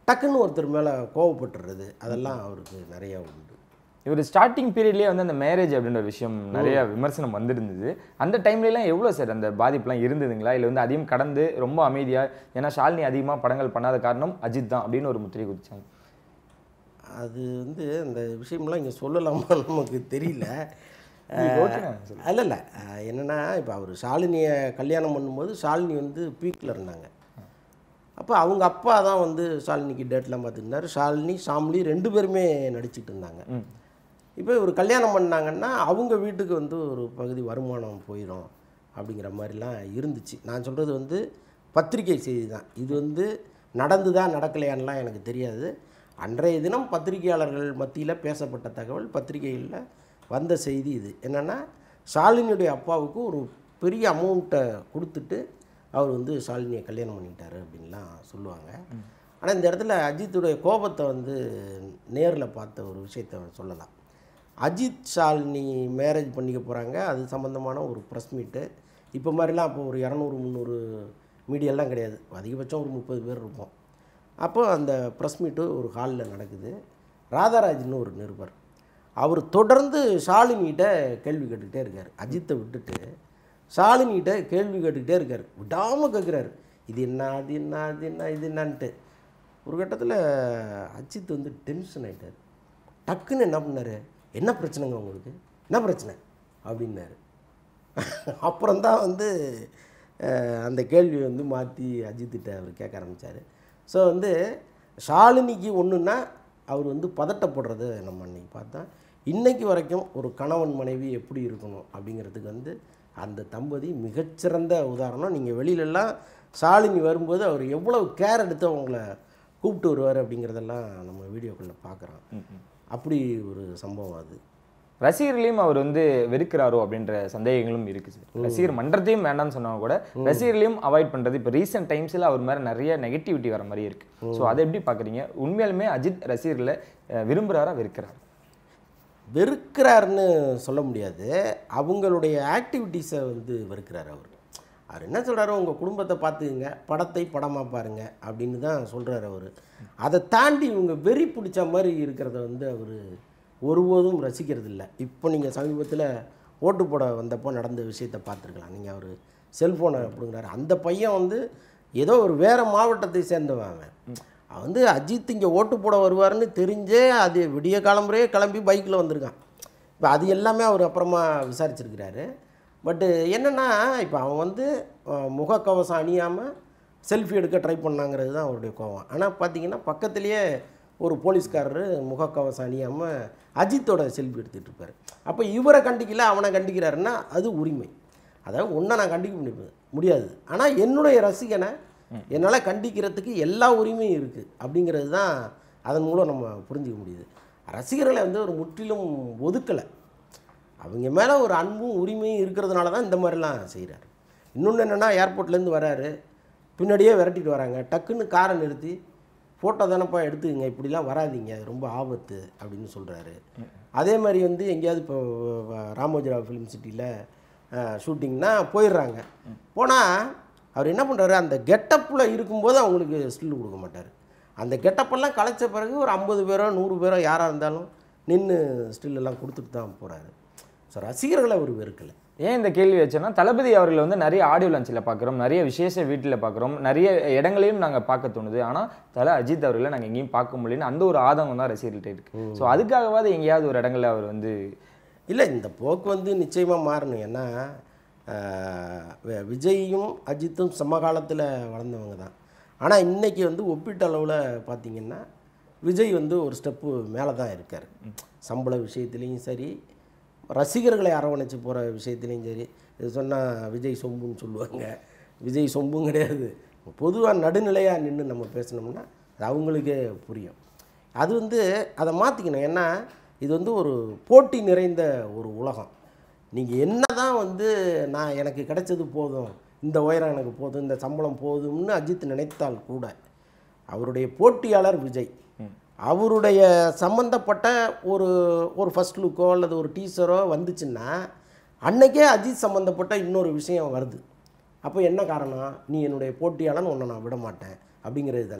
டக்குன்னு ஒருத்தர் மேலே கோவப்பட்டுறது அதெல்லாம் அவருக்கு நிறையா உண்டு. இவர் ஸ்டார்டிங் பீரியட்லேயே வந்து அந்த மேரேஜ் அப்படின்ற ஒரு விஷயம் நிறைய விமர்சனம் வந்துருந்தது. அந்த டைம்லலாம் எவ்வளோ சார் அந்த பாதிப்புலாம் இருந்ததுங்களா, இல்லை வந்து அதையும் கடந்து ரொம்ப அமைதியாக, ஏன்னா ஷாலினி அதிகமாக படங்கள் பண்ணாத காரணம் அஜித் தான் அப்படின்னு ஒரு முத்திரை குதிச்சாங்க? அது வந்து அந்த விஷயம்லாம் இங்கே சொல்லலாமா நமக்கு தெரியல. இல்லை இல்லை என்னென்னா, இப்போ அவர் ஷாலினியை கல்யாணம் பண்ணும்போது ஷாலினி வந்து பீக்கில் இருந்தாங்க. அப்போ அவங்க அப்பா தான் வந்து ஷாலினிக்கு டேட்லாம் பார்த்துருந்தாரு. ஷாலினி ஷாம்லி ரெண்டு பேருமே நடிச்சிட்டு இருந்தாங்க. இப்போ ஒரு கல்யாணம் பண்ணாங்கன்னா அவங்க வீட்டுக்கு வந்து ஒரு பகுதி வருமானம் போயிடும் அப்படிங்கிற மாதிரிலாம் இருந்துச்சு. நான் சொல்கிறது வந்து பத்திரிகை செய்தி தான். இது வந்து நடந்துதா நடக்கலையான்லாம் எனக்கு தெரியாது. அன்றைய தினம் பத்திரிகையாளர்கள் மத்தியில் பேசப்பட்ட தகவல், பத்திரிகைகளில் வந்த செய்தி இது என்னென்னா, ஷாலினியுடைய அப்பாவுக்கு ஒரு பெரிய அமௌண்ட்டை கொடுத்துட்டு அவர் வந்து ஷாலினியை கல்யாணம் பண்ணிட்டார் அப்படின்லாம் சொல்லுவாங்க. ஆனால் இந்த இடத்துல அஜித்துடைய கோபத்தை வந்து நேரில் பார்த்த ஒரு விஷயத்தை சொல்லலாம். அஜித் ஷாலினி மேரேஜ் பண்ணிக்க போகிறாங்க, அது சம்மந்தமான ஒரு ப்ரெஸ் மீட்டு. இப்போ மாதிரிலாம் அப்போ ஒரு இரநூறு முந்நூறு மீடியாலாம் கிடையாது, அதிகபட்சம் ஒரு முப்பது பேர் இருப்போம். அப்போ அந்த ப்ரெஸ் மீட்டு ஒரு ஹாலில் நடக்குது. ராதாராஜ்னு ஒரு நிருபர், அவர் தொடர்ந்து ஷாலினிகிட்ட கேள்வி கேட்டுக்கிட்டே இருக்கார். அஜித்தை விட்டுட்டு ஷாலினிகிட்ட கேள்வி கேட்டுக்கிட்டே இருக்கார், விடாமல் கேட்குறாரு. இது என்ன, அது என்ன, அது என்ன, இது என்னான்ட்டு. ஒரு கட்டத்தில் அஜித் வந்து டென்ஷன் ஆகிட்டார். டக்குன்னு என்ன பண்ணார், என்ன பிரச்சனைங்க உங்களுக்கு, என்ன பிரச்சனை அப்படின்னாரு. அப்புறம்தான் வந்து அந்த கேள்வி வந்து மாற்றி அஜித்திட்ட அவர் கேட்க ஆரம்பித்தார். ஸோ வந்து ஷாலினிக்கு ஒன்றுன்னா அவர் வந்து பதட்டப்படுறது நம்ம அன்றைக்கி பார்த்தா. இன்றைக்கு வரைக்கும் ஒரு கணவன் மனைவி எப்படி இருக்கணும் அப்படிங்கிறதுக்கு வந்து அந்த தம்பதி மிகச்சிறந்த உதாரணம். நீங்கள் வெளியிலலாம் ஷாலினி வரும்போது அவர் எவ்வளோ கேர் எடுத்து அவங்கள கூப்பிட்டு வருவார் அப்படிங்கிறதெல்லாம் நம்ம வீடியோக்குள்ளே பார்க்குறோம். அப்படி ஒரு சம்பவம் அது. ரசிகர்களையும் அவர் வந்து வெறுக்கிறாரோ அப்படின்ற சந்தேகங்களும் இருக்குது. ரசிகர் மன்றத்தையும் வேண்டாம்னு சொன்னாங்க கூட ரசிகர்களையும் அவாய்ட் பண்ணுறது இப்போ ரீசெண்ட் டைம்ஸில் அவர் மேலே நிறைய நெகட்டிவிட்டி வர மாதிரி இருக்குது. ஸோ அதை எப்படி பார்க்குறீங்க? உண்மையாலுமே அஜித் ரசிகர்களை விரும்புகிறாரா வெறுக்கிறாரா? வெறுக்கிறாருன்னு சொல்ல முடியாது, அவங்களுடைய ஆக்டிவிட்டீஸை வந்து வெறுக்கிறார். அவர் அவர் என்ன சொல்கிறாரு, உங்கள் குடும்பத்தை பார்த்துக்குங்க, படத்தை படமாக பாருங்கள் அப்படின்னு தான் சொல்கிறார் அவர். அதை தாண்டி இவங்க வெறி பிடிச்ச மாதிரி இருக்கிறத வந்து அவர் ஒருபோதும் ரசிக்கிறது இல்லை. இப்போ நீங்கள் சமீபத்தில் ஓட்டு போட வந்தப்போ நடந்த விஷயத்தை பார்த்துருக்கலாம். நீங்கள் அவர் செல்ஃபோனை அப்படிங்கிறாரு. அந்த பையன் வந்து ஏதோ ஒரு வேறு மாவட்டத்தை சேர்ந்தவன். அவன் அவன் வந்து அஜித் இங்கே ஓட்டு போட வருவார்னு தெரிஞ்சே அது விடிய காலம்புறையே கிளம்பி பைக்கில் வந்திருக்கான். இப்போ அது எல்லாமே அவர் அப்புறமா விசாரிச்சிருக்கிறாரு. பட்டு என்னென்னா, இப்போ அவன் வந்து முகக்கவசம் அணியாமல் செல்ஃபி எடுக்க ட்ரை பண்ணாங்கிறது தான் அவருடைய கோவம். ஆனால் பார்த்தீங்கன்னா பக்கத்துலேயே ஒரு போலீஸ்காரரு முகக்கவசம் அணியாமல் அஜித்தோட செல்ஃபி எடுத்துகிட்டு இருப்பார். அப்போ இவரை கண்டிக்கல, அவனை கண்டிக்கிறாருன்னா அது உரிமை. அதாவது ஒன்றை நான் கண்டிக்க முடியாது, ஆனால் என்னுடைய ரசிகனை என்னால் கண்டிக்கிறதுக்கு எல்லா உரிமையும் இருக்குது அப்படிங்கிறது தான் அதன் மூலம் நம்ம புரிஞ்சிக்க முடியுது. ரசிகர்களை வந்து ஒரு முற்றிலும் ஒதுக்கலை, அவங்க மேலே ஒரு அன்பும் உரிமையும் இருக்கிறதுனால தான் இந்த மாதிரிலாம் செய்கிறார். இன்னொன்று என்னென்னா, ஏர்போர்ட்லேருந்து வராரு, பின்னாடியே விரட்டிட்டு வராங்க, டக்குன்னு காரை நிறுத்தி ஃபோட்டோ தானப்பா எடுத்துக்கங்க, இப்படிலாம் வராதிங்க, அது ரொம்ப ஆபத்து அப்படின்னு சொல்கிறாரு. அதே மாதிரி வந்து எங்கேயாவது இப்போ ராமோஜிராவ் ஃபிலிம் சிட்டியில் ஷூட்டிங்னா போயிடுறாங்க. போனால் அவர் என்ன பண்ணுறாரு, அந்த கெட்டப்பில் இருக்கும்போது அவங்களுக்கு ஸ்டில் கொடுக்க மாட்டார். அந்த கெட்டப்பெல்லாம் கலைச்ச பிறகு ஒரு ஐம்பது பேரோ நூறு பேரோ யாராக இருந்தாலும் நின்று ஸ்டில்லெல்லாம் கொடுத்துட்டு தான் போகிறாரு. ஸோ ரசிகர்களை அவர் வெறுக்கலை. ஏன் இந்த கேள்வி வச்சோன்னா, தளபதி அவர்கள் வந்து நிறைய ஆடியோ லான்ச்சில் பார்க்குறோம், நிறைய விசேஷ வீட்டில் பார்க்குறோம், நிறைய இடங்களையும் நாங்கள் பார்க்க தோணுது. ஆனால் தல அஜித் அவர்களை நாங்கள் எங்கேயும் பார்க்க முடியலன்னு அந்த ஒரு ஆதங்கம் தான் ரசிகர்கள்ட்ட இருக்குது. ஸோ அதுக்காகவாது எங்கேயாவது ஒரு இடங்களில் அவர் வந்து இல்லை, இந்த போக்கு வந்து நிச்சயமாக மாறணும். ஏன்னா விஜயும் அஜித்தும் சமகாலத்தில் வளர்ந்தவங்க தான். ஆனால் இன்றைக்கி வந்து ஒப்பீட்டு அளவில் பார்த்திங்கன்னா விஜய் வந்து ஒரு ஸ்டெப்பு மேலே தான் இருக்கார். சம்பள விஷயத்துலேயும் சரி, ரசிகர்களை அரவணைச்சு போகிற விஷயத்துலேயும் சரி. இது சொன்னால் விஜய் சொம்புன்னு சொல்லுவாங்க, விஜய் சொம்பும் கிடையாது. பொதுவாக நடுநிலையாக நின்று நம்ம பேசினோம்னா அது அவங்களுக்கே புரியும். அது வந்து அதை மாற்றிக்கணும். ஏன்னா இது வந்து ஒரு போட்டி நிறைந்த ஒரு உலகம். நீங்கள் என்ன தான் வந்து நான் எனக்கு கிடைச்சது போதும், இந்த உயரம் எனக்கு போதும், இந்த சம்பளம் போதும்னு அஜித் நினைத்தால் கூட அவருடைய போட்டியாளர் விஜய் அவருடைய சம்மந்தப்பட்ட ஒரு ஒரு ஃபஸ்ட் லுக்கோ அல்லது ஒரு டீசரோ வந்துச்சுன்னா அன்றைக்கே அஜித் சம்மந்தப்பட்ட இன்னொரு விஷயம் வருது. அப்போ என்ன காரணம், நீ என்னுடைய போட்டியாளன்னு ஒன்று நான் விட மாட்டேன் அப்படிங்கிறது தானே.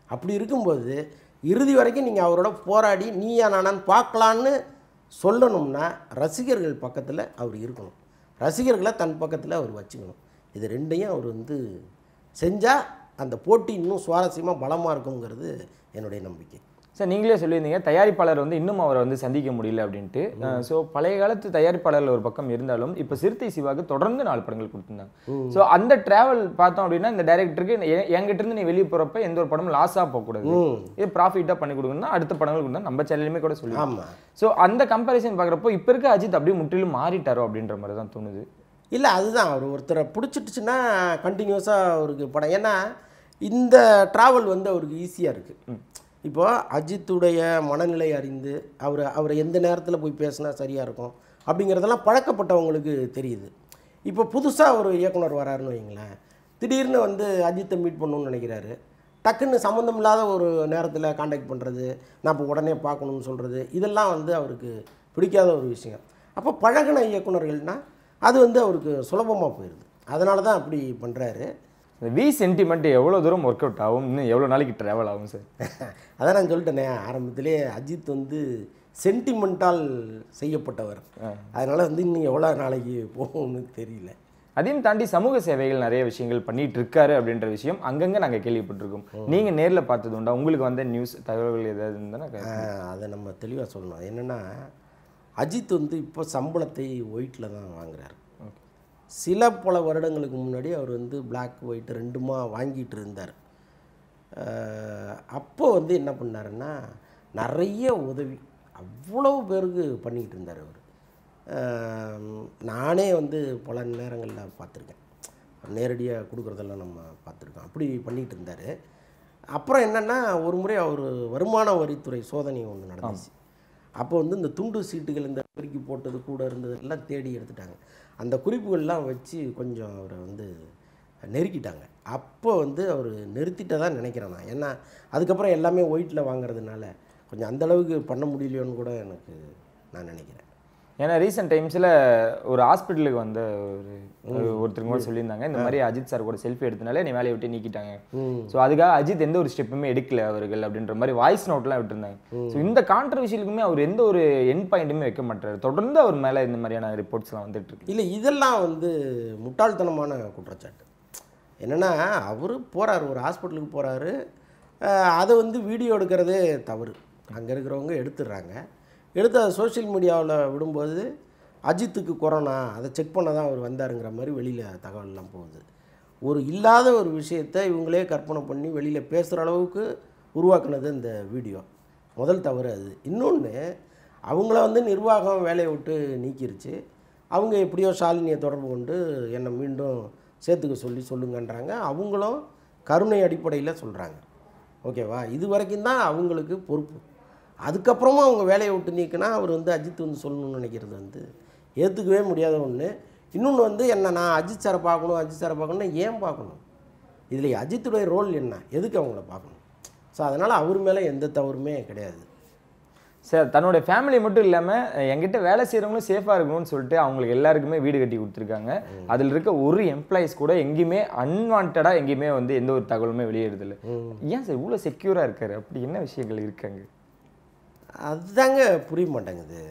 அப்படி இருக்கும்போது இறுதி வரைக்கும் நீங்கள் அவரோட போராடி நீயா நானான்னு பார்க்கலான்னு சொல்லணும்னா ரசிகர்கள் பக்கத்தில் அவர் இருக்கணும், ரசிகர்களை தன் பக்கத்தில் அவர் வச்சுக்கணும். இது ரெண்டையும் அவர் வந்து செஞ்சால் அந்த போட்டி இன்னும் சுவாரஸ்யமாக பலமாக இருக்குங்கிறது என்னுடைய நம்பிக்கை. சார் நீங்களே சொல்லியிருந்தீங்க தயாரிப்பாளர் வந்து இன்னும் அவரை வந்து சந்திக்க முடியல அப்படின்ட்டு. ஸோ பழைய காலத்து தயாரிப்பாளர்கள் ஒரு பக்கம் இருந்தாலும் இப்போ சிறுத்தை சிவாவுக்கு தொடர்ந்து நாலு படங்கள் கொடுத்துருந்தாங்க. ஸோ அந்த டிராவல் பார்த்தோம் அப்படின்னா இந்த டைரக்டருக்கு என்கிட்ட இருந்து நீ வெளியே போகிறப்ப எந்த ஒரு படமும் லாஸாக போகக்கூடாது, இது ப்ராஃபிட்டாக பண்ணி கொடுக்கணும்னா அடுத்த படங்கள் கொடுத்தா நம்ம சேனலுமே கூட சொல்லி. ஆமாம். ஸோ அந்த கம்பேரிசன் பார்க்குறப்போ இப்போ இருக்க அஜித் அப்படியே முற்றிலும் மாறிட்டாரோ அப்படின்ற மாதிரி தான் தோணுது. இல்லை அதுதான் அவர் ஒருத்தரை பிடிச்சிட்டுச்சுன்னா கண்டினியூஸாக அவருக்கு படம், ஏன்னா இந்த ட்ராவல் வந்து அவருக்கு ஈஸியாக இருக்குது. இப்போ அஜித்துடைய மனநிலை அறிந்து அவர் அவரை எந்த நேரத்தில் போய் பேசினா சரியாக இருக்கும் அப்படிங்கிறதெல்லாம் பழக்கப்பட்டவங்களுக்கு தெரியுது. இப்போ புதுசாக ஒரு இயக்குனர் வராருன்னு வைங்களேன், திடீர்னு வந்து அஜித்தை மீட் பண்ணணும்னு நினைக்கிறாரு, டக்குன்னு சம்மந்தம் இல்லாத ஒரு நேரத்தில் காண்டாக்ட் பண்ணுறது, நான் இப்போ உடனே பார்க்கணுன்னு சொல்கிறது, இதெல்லாம் வந்து அவருக்கு பிடிக்காத ஒரு விஷயம். அப்போ பழகின இயக்குனர்கள்னால் அது வந்து அவருக்கு சுலபமாக போயிடுது, அதனால தான் அப்படி பண்ணுறாரு. இந்த வி சென்டிமெண்ட் எவ்வளோ தூரம் ஒர்க் அவுட் ஆகும், இன்னும் எவ்வளோ நாளைக்கு ட்ராவல் ஆகும் சார்? அதான் நான் சொல்லிட்டேனே ஆரம்பத்திலே, அஜித் வந்து சென்டிமெண்ட்டால் செய்யப்பட்டவர், அதனால் வந்து இன்னும் எவ்வளோ நாளைக்கு போகும்னு தெரியல. அதையும் தாண்டி சமூக சேவைகள் நிறைய விஷயங்கள் பண்ணிட்டு இருக்காரு அப்படின்ற விஷயம் அங்கங்கே நாங்கள் கேள்விப்பட்டிருக்கோம். நீங்கள் நேரில் பார்த்தது உண்டா? உங்களுக்கு வந்த நியூஸ் தகவல்கள் ஏதாவது இருந்தால் அதை நம்ம தெளிவாக சொல்லணும். என்னென்னா அஜித் வந்து இப்போ சம்பளத்தை ஒயிட்டில் தான் வாங்குறாரு. சில பல வருடங்களுக்கு முன்னாடி அவர் வந்து பிளாக் ஒயிட் ரெண்டுமா வாங்கிட்டு இருந்தார். அப்போ வந்து என்ன பண்ணாருன்னா நிறைய உதவி அவ்வளோ பேருக்கு பண்ணிக்கிட்டு இருந்தார் அவர். நானே வந்து பல நேரங்களில் பார்த்துருக்கேன், நேரடியாக கொடுக்குறதெல்லாம் நம்ம பார்த்துருக்கோம், அப்படி பண்ணிகிட்டு இருந்தார். அப்புறம் என்னென்னா ஒரு முறை அவர் வருமான வரித்துறை சோதனை ஒன்று நடந்துச்சு. அப்போ வந்து இந்த துண்டு சீட்டுகள் இந்த பெருக்கி போட்டது கூட இருந்தது எல்லாம் தேடி எடுத்துட்டாங்க. அந்த குறிப்புகள்லாம் வச்சு கொஞ்சம் அவரை வந்து நெருக்கிட்டாங்க. அப்போ வந்து அவர் நிறுத்திட்டதான் நினைக்கிறேன் நான், ஏன்னா அதுக்கப்புறம் எல்லாமே ஒயிட்டில் வாங்குறதுனால கொஞ்சம் அந்தளவுக்கு பண்ண முடியலையோன்னு கூட எனக்கு நான் நினைக்கிறேன். ஏன்னா ரீசெண்ட் டைம்ஸில் ஒரு ஹாஸ்பிட்டலுக்கு வந்த ஒரு ஒருத்தருக்கு கூட சொல்லியிருந்தாங்க, இந்த மாதிரி அஜித் சார் கூட செல்ஃபி எடுத்தனாலே நீ வேலையை விட்டு நீக்கிட்டாங்க. ஸோ அதுக்காக அஜித் எந்த ஒரு ஸ்டெப்புமே எடுக்கல அவர்கள் அப்படின்ற மாதிரி வாய்ஸ் நோட்லாம் விட்டுருந்தாங்க. ஸோ இந்த கான்ட்ரவர்ஷியலுக்குமே அவர் எந்த ஒரு என் பாயிண்ட்டுமே வைக்க மாட்டார், தொடர்ந்து அவர் மேலே இந்த மாதிரியான ரிப்போர்ட்ஸ்லாம் வந்துட்டு இருக்கு. இல்லை இதெல்லாம் வந்து முட்டாள்தனமான குற்றச்சாட்டு. என்னென்னா அவர் போகிறாரு, ஒரு ஹாஸ்பிட்டலுக்கு போகிறாரு, அதை வந்து வீடியோ எடுக்கிறதே தவறு, அங்கே இருக்கிறவங்க எடுத்துடுறாங்க. எடுத்து அதை சோஷியல் மீடியாவில் விடும்போது அஜித்துக்கு கொரோனா, அதை செக் பண்ண தான் அவர் வந்தாருங்கிற மாதிரி வெளியில் தகவல்லாம் போகுது. ஒரு இல்லாத ஒரு விஷயத்தை இவங்களே கற்பனை பண்ணி வெளியில் பேசுகிற அளவுக்கு உருவாக்குனது இந்த வீடியோ. முதல் தவறு அது. இன்னொன்று, அவங்கள வந்து நிர்வாகம் வேலையை விட்டு நீக்கிருச்சு, அவங்க எப்படியோ ஷாலினியை தொடர்பு கொண்டு என்னை மீண்டும் சேர்த்துக்க சொல்லி சொல்லுங்கன்றாங்க. அவங்களும் கருணை அடிப்படையில் சொல்கிறாங்க. ஓகேவா, இது வரைக்கும் தான் அவங்களுக்கு பொறுப்பு. அதுக்கப்புறமா அவங்க வேலையை விட்டு நீக்கினா அவர் வந்து அஜித் வந்து சொல்லணும்னு நினைக்கிறது வந்து ஏற்றுக்கவே முடியாத ஒன்று. இன்னொன்று வந்து என்ன, நான் அஜித் சாரை பார்க்கணும் அஜித் சாரை பார்க்கணுன்னா ஏன் பார்க்கணும்? இதில் அஜித்துடைய ரோல் என்ன, எதுக்கு அவங்கள பார்க்கணும்? ஸோ அதனால் அவர் மேலே எந்த தவறுமே கிடையாது சார். தன்னோட ஃபேமிலி மட்டும் இல்லாமல் என்கிட்ட வேலை செய்கிறவங்களும் சேஃபாக இருக்கணும்னு சொல்லிட்டு அவங்களுக்கு எல்லாருக்குமே வீடு கட்டி கொடுத்துருக்காங்க. அதில் இருக்க ஒரு எம்ப்ளாயிஸ் கூட எங்கேயுமே அன்வான்டாக எங்கேயுமே வந்து எந்த ஒரு தகவலுமே வெளியிடுதில்லை. ஏன் சார் இவ்வளோ செக்யூராக இருக்காரு? அப்படி என்ன விஷயங்கள் இருக்காங்க? அதுதாங்க புரிய மாட்டேங்குது.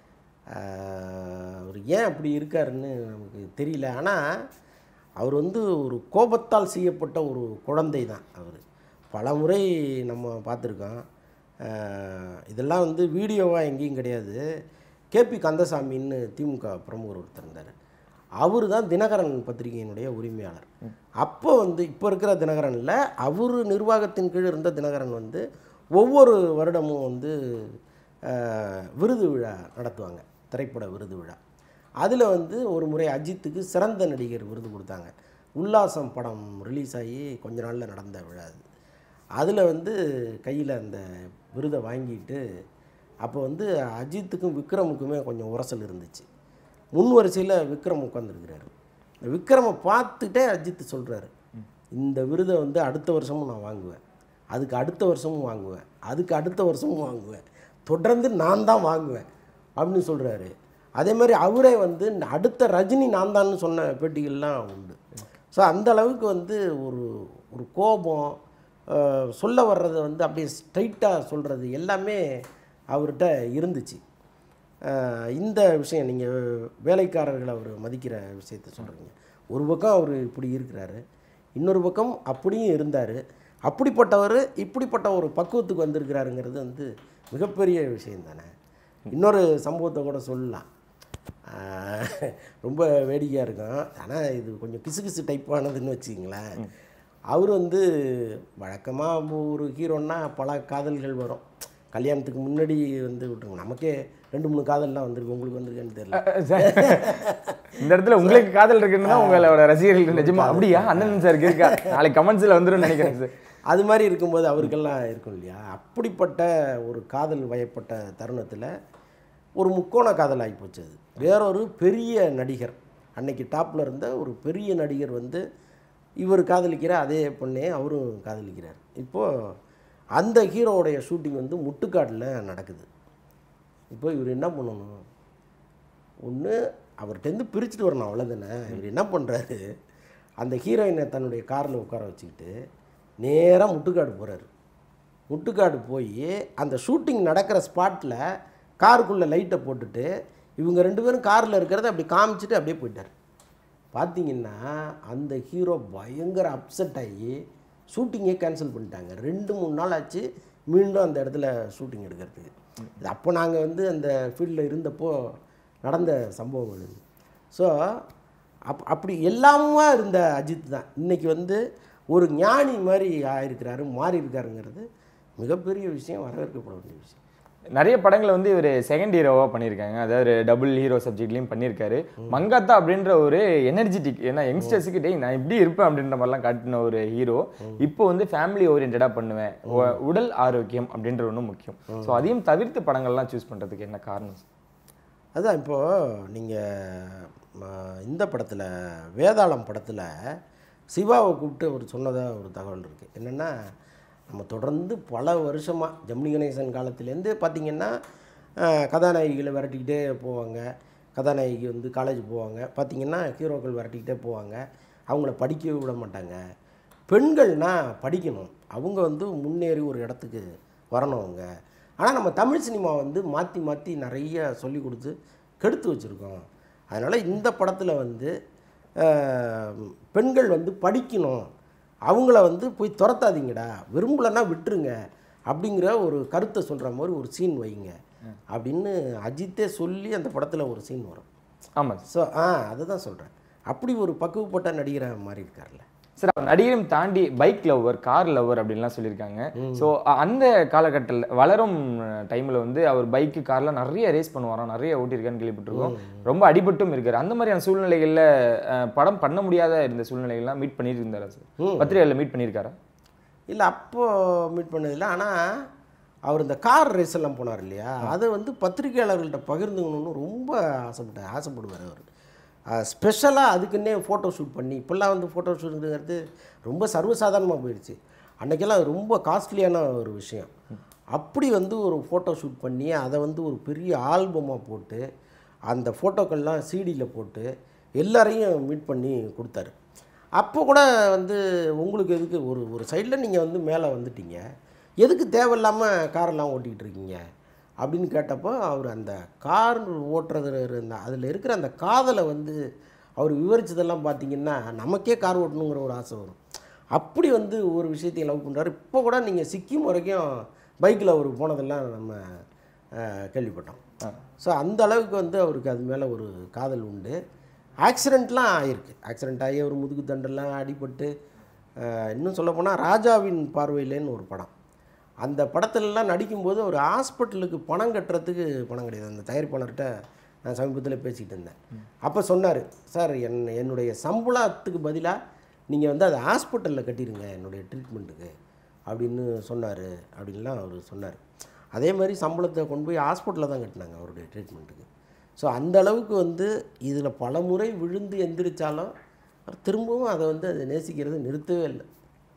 அவர் ஏன் அப்படி இருக்காருன்னு நமக்கு தெரியல. ஆனால் அவர் வந்து ஒரு கோபத்தால் செய்யப்பட்ட ஒரு குழந்தை தான் அவர். பல முறை நம்ம பார்த்துருக்கோம். இதெல்லாம் வந்து வீடியோவாக எங்கேயும் கிடையாது. கேபி கந்தசாமின்னு திமுக பிரமுகர் ஒருத்தர் இருந்தார். அவர் தான் தினகரன் பத்திரிகையினுடைய உரிமையாளர். அப்போ வந்து இப்போ இருக்கிற தினகரனில் அவர் நிர்வாகத்தின் கீழ் இருந்த தினகரன் வந்து ஒவ்வொரு வருடமும் வந்து விருது விழா நடத்துவாங்க, திரைப்பட விருது விழா. அதில் வந்து ஒரு முறை அஜித்துக்கு சிறந்த நடிகர் விருது கொடுத்தாங்க. உல்லாசம் படம் ரிலீஸ் ஆகி கொஞ்ச நாளில் நடந்த விழா அது. அதில் வந்து கையில் அந்த விருதை வாங்கிட்டு அப்போ வந்து அஜித்துக்கும் விக்ரமுக்குமே கொஞ்சம் உரசல் இருந்துச்சு. முன் வரிசையில் விக்ரம் உட்காந்துருக்கிறாரு. விக்ரமை பார்த்துட்டே அஜித் சொல்கிறாரு, இந்த விருதை வந்து அடுத்த வருஷமும் நான் வாங்குவேன், அதுக்கு அடுத்த வருஷமும் வாங்குவேன், அதுக்கு அடுத்த வருஷமும் வாங்குவேன், தொடர்ந்து நான் தான் வாங்குவேன் அப்படின்னு சொல்கிறாரு. அதே மாதிரி அவரே வந்து அடுத்த ரஜினி நான் தான்னு சொன்ன பேட்டிகள்லாம் உண்டு. ஸோ அந்த அளவுக்கு வந்து ஒரு ஒரு கோபம், சொல்ல வர்றதை வந்து அப்படியே ஸ்ட்ரைட்டாக சொல்கிறது எல்லாமே அவர்கிட்ட இருந்துச்சு. இந்த விஷயம் நீங்கள் வேலைக்காரர்களை அவர் மதிக்கிற விஷயத்த சொல்கிறீங்க. ஒரு பக்கம் அவர் இப்படி இருக்கிறாரு, இன்னொரு பக்கம் அப்படியும் இருந்தார். அப்படிப்பட்டவர் இப்படிப்பட்ட ஒரு பக்குவத்துக்கு வந்திருக்கிறாருங்கிறது வந்து மிகப்பெரிய விஷயம் தானே. இன்னொரு சம்பவத்தை கூட சொல்லலாம், ரொம்ப வேடிக்கையாக இருக்கும். ஆனால் இது கொஞ்சம் கிசு கிசு டைப்பானதுன்னு வச்சுக்கிங்களேன். அவர் வந்து வழக்கமாக ஒரு ஹீரோன்னா பல காதல்கள் வரும். கல்யாணத்துக்கு முன்னாடி வந்து விட்டுருங்க, நமக்கே ரெண்டு மூணு காதல்லாம் வந்திருக்கு, உங்களுக்கு வந்திருக்குன்னு தெரியல. இந்த இடத்துல உங்களுக்கு காதல் இருக்குன்னா உங்களோட ரசிகர்கள் நிஜமா அப்படியா அண்ணன் சார் இருக்கா, நாளைக்கு கமெண்ட்ஸில் வந்துடும் நினைக்கிறேன் சார். அது மாதிரி இருக்கும்போது அவருக்கெல்லாம் இருக்கும் இல்லையா. அப்படிப்பட்ட ஒரு காதல் வயப்பட்ட தருணத்தில் ஒரு முக்கோண காதல் ஆகி போச்சு. அது வேறொரு பெரிய நடிகர், அன்னைக்கு டாப்பில் இருந்த ஒரு பெரிய நடிகர் வந்து இவர் காதலிக்கிற அதே பொண்ணே அவரும் காதலிக்கிறார். இப்போது அந்த ஹீரோவுடைய ஷூட்டிங் வந்து முட்டுக்காட்டில் நடக்குது. இப்போ இவர் என்ன பண்ணணும், ஒன்று அவர்கிட்டருந்து பிரிச்சுட்டு வரணும், அவ்வளோதானே. இவர் என்ன பண்ணுறாரு, அந்த ஹீரோயினை தன்னுடைய காரில் உட்கார வச்சுக்கிட்டு நேராக முட்டுக்காடு போகிறாரு. முட்டுக்காடு போய் அந்த ஷூட்டிங் நடக்கிற ஸ்பாட்டில் காருக்குள்ளே லைட்டை போட்டுட்டு இவங்க ரெண்டு பேரும் காரில் இருக்கிறத அப்படி காமிச்சிட்டு அப்படியே போயிட்டார். பார்த்தீங்கன்னா அந்த ஹீரோ பயங்கர அப்செட் ஆகி ஷூட்டிங்கே கேன்சல் பண்ணிட்டாங்க. ரெண்டு மூணு நாள் ஆச்சு மீண்டும் அந்த இடத்துல ஷூட்டிங் எடுக்கிறதுக்கு. இது அப்போ நாங்கள் வந்து அந்த ஃபீல்டில் இருந்தப்போ நடந்த சம்பவங்கள் இது. ஸோ அப் அப்படி எல்லாமே இருந்த அஜித் தான் இன்றைக்கி வந்து ஒரு ஞானி மாதிரி ஆயிருக்கிறாரு, மாறி இருக்காருங்கிறது மிகப்பெரிய விஷயம், வரவேற்கப்பட வேண்டிய விஷயம். நிறைய படங்களை வந்து இவர் செகண்ட் ஹீரோவாக பண்ணியிருக்காங்க, அதாவது டபுள் ஹீரோ சப்ஜெக்ட்லையும் பண்ணியிருக்காரு. மங்காத்தா அப்படின்ற ஒரு எனர்ஜெட்டிக், ஏன்னா யங்ஸ்டர்ஸுக்கு டே நான் இப்படி இருப்பேன் அப்படின்ற மாதிரிலாம் காட்டின ஒரு ஹீரோ இப்போ வந்து ஃபேமிலி ஓரியன்டாக பண்ணுவேன், உடல் ஆரோக்கியம் அப்படின்ற ஒன்று முக்கியம். ஸோ அதையும் தவிர்த்து படங்கள்லாம் சூஸ் பண்ணுறதுக்கு என்ன காரணம்? அதுதான் இப்போது நீங்கள் இந்த படத்தில் வேதாளம் படத்தில் சிவாவை கூப்பிட்டு அவர் சொன்னதாக ஒரு தகவல் இருக்குது. என்னென்னா, நம்ம தொடர்ந்து பல வருஷமாக ஜெமினி கணேசன் காலத்துலேருந்து பார்த்திங்கன்னா கதாநாயகிகளை விரட்டிக்கிட்டே போவாங்க. கதாநாயகி வந்து காலேஜ் போவாங்க, பார்த்திங்கன்னா ஹீரோக்கள் விரட்டிக்கிட்டே போவாங்க, அவங்கள படிக்கவே விட மாட்டாங்க. பெண்கள்னால் படிக்கணும், அவங்க வந்து முன்னேறி ஒரு இடத்துக்கு வரணும் அவங்க. ஆனால் நம்ம தமிழ் சினிமா வந்து மாற்றி மாற்றி நிறைய சொல்லி கொடுத்து கெடுத்து வச்சுருக்கோம். அதனால் இந்த படத்தில் வந்து பெண்கள் வந்து படிக்கணும், அவங்கள வந்து போய் துரத்தாதீங்கடா, விரும்பலைன்னா விட்டுருங்க அப்படிங்கிற ஒரு கருத்தை சொல்கிற மாதிரி ஒரு சீன் வைங்க அப்படின்னு அஜித்தே சொல்லி அந்த படத்தில் ஒரு சீன் வரும். ஆமாம். ஸோ ஆ அதை தான் சொல்கிறேன், அப்படி ஒரு பக்குவப்பட்ட நடிகரை மாதிரி இருக்கார்ல சார். நடிகரும் தாண்டி பைக் லவ்வர், கார் லவ்வர் அப்படின்லாம் சொல்லியிருக்காங்க. ஸோ அந்த காலகட்டத்தில் வளரும் டைமில் வந்து அவர் பைக்கு கார்லாம் நிறைய ரேஸ் பண்ணுவாராம், நிறைய ஓட்டியிருக்கான்னு கேள்விப்பட்டிருக்கோம். ரொம்ப அடிபட்டும் இருக்காரு. அந்த மாதிரியான சூழ்நிலைகளில் படம் பண்ண முடியாத இருந்த சூழ்நிலைகள்லாம் மீட் பண்ணிட்டு இருந்தாரா சார்? பத்திரிகையில் மீட் பண்ணியிருக்காரா? இல்லை, அப்போது மீட் பண்ணதில்லை. ஆனால் அவர் இந்த கார் ரேஸ் எல்லாம் போனார் இல்லையா, அதை வந்து பத்திரிகையாளர்கள்ட்ட பகிர்ந்துக்கணும்னு ரொம்ப ஆசைப்பட்டார் ஆசைப்படுவார் அவர். ஸ்பெஷலாக அதுக்குன்னே ஃபோட்டோ ஷூட் பண்ணி, இப்போல்லாம் வந்து ஃபோட்டோ ஷூட்டுங்கிறது ரொம்ப சர்வசாதாரணமாக போயிடுச்சு. அன்றைக்கெல்லாம் அது ரொம்ப காஸ்ட்லியான ஒரு விஷயம். அப்படி வந்து ஒரு ஃபோட்டோ ஷூட் பண்ணி அதை வந்து ஒரு பெரிய ஆல்பமாக போட்டு அந்த ஃபோட்டோக்கள்லாம் சிடியில் போட்டு எல்லாரையும் மீட் பண்ணி கொடுத்தாரு. அப்போ கூட வந்து உங்களுக்கு எதுக்கு ஒரு ஒரு சைடில் நீங்கள் வந்து மேலே வந்துட்டீங்க, எதுக்கு தேவையில்லாமல் காரெல்லாம் ஓட்டிகிட்டு இருக்கீங்க அப்படின்னு கேட்டப்போ அவர் அந்த கார் ஓட்டுறது இருந்த அதில் இருக்கிற அந்த காதலை வந்து அவர் விவரித்ததெல்லாம் பார்த்திங்கன்னா நமக்கே கார் ஓட்டணுங்கிற ஒரு ஆசை வரும். அப்படி வந்து ஒரு விஷயத்தையும் லவ் பண்ணுறாரு. இப்போ கூட நீங்கள் சிக்கிம் வரைக்கும் பைக்கில் அவர் போனதெல்லாம் நம்ம கேள்விப்பட்டோம். ஸோ அந்த அளவுக்கு வந்து அவருக்கு அது மேலே ஒரு காதல் உண்டு. ஆக்சிடெண்ட்லாம் ஆகிருக்கு, ஆக்சிடெண்ட் ஆகி அவர் முதுகு தண்டெல்லாம் அடிபட்டு, இன்னும் சொல்லப்போனால் ராஜாவின் பார்வையிலேன்னு ஒரு படம், அந்த படத்துலலாம் நடிக்கும்போது ஒரு ஹாஸ்பிட்டலுக்கு பணம் கட்டுறதுக்கு பணம் கிடையாது. அந்த தயாரிப்பாளர்கிட்ட நான் சமீபத்தில் பேசிக்கிட்டு இருந்தேன். அப்போ சொன்னார், சார் என் என்னுடைய சம்பளத்துக்கு பதிலாக நீங்கள் வந்து அதை ஹாஸ்பிட்டலில் கட்டிடுங்க என்னுடைய ட்ரீட்மெண்ட்டுக்கு அப்படின்னு சொன்னார் அப்படின்லாம் அவர் சொன்னார். அதே மாதிரி சம்பளத்தை கொண்டு போய் ஹாஸ்பிட்டலில் தான் கட்டினாங்க அவருடைய ட்ரீட்மெண்ட்டுக்கு. ஸோ அந்த அளவுக்கு வந்து இதில் பல முறை விழுந்து எந்திரிச்சாலும் திரும்பவும் அதை வந்து அதை நேசிக்கிறது நிறுத்தவே இல்லை.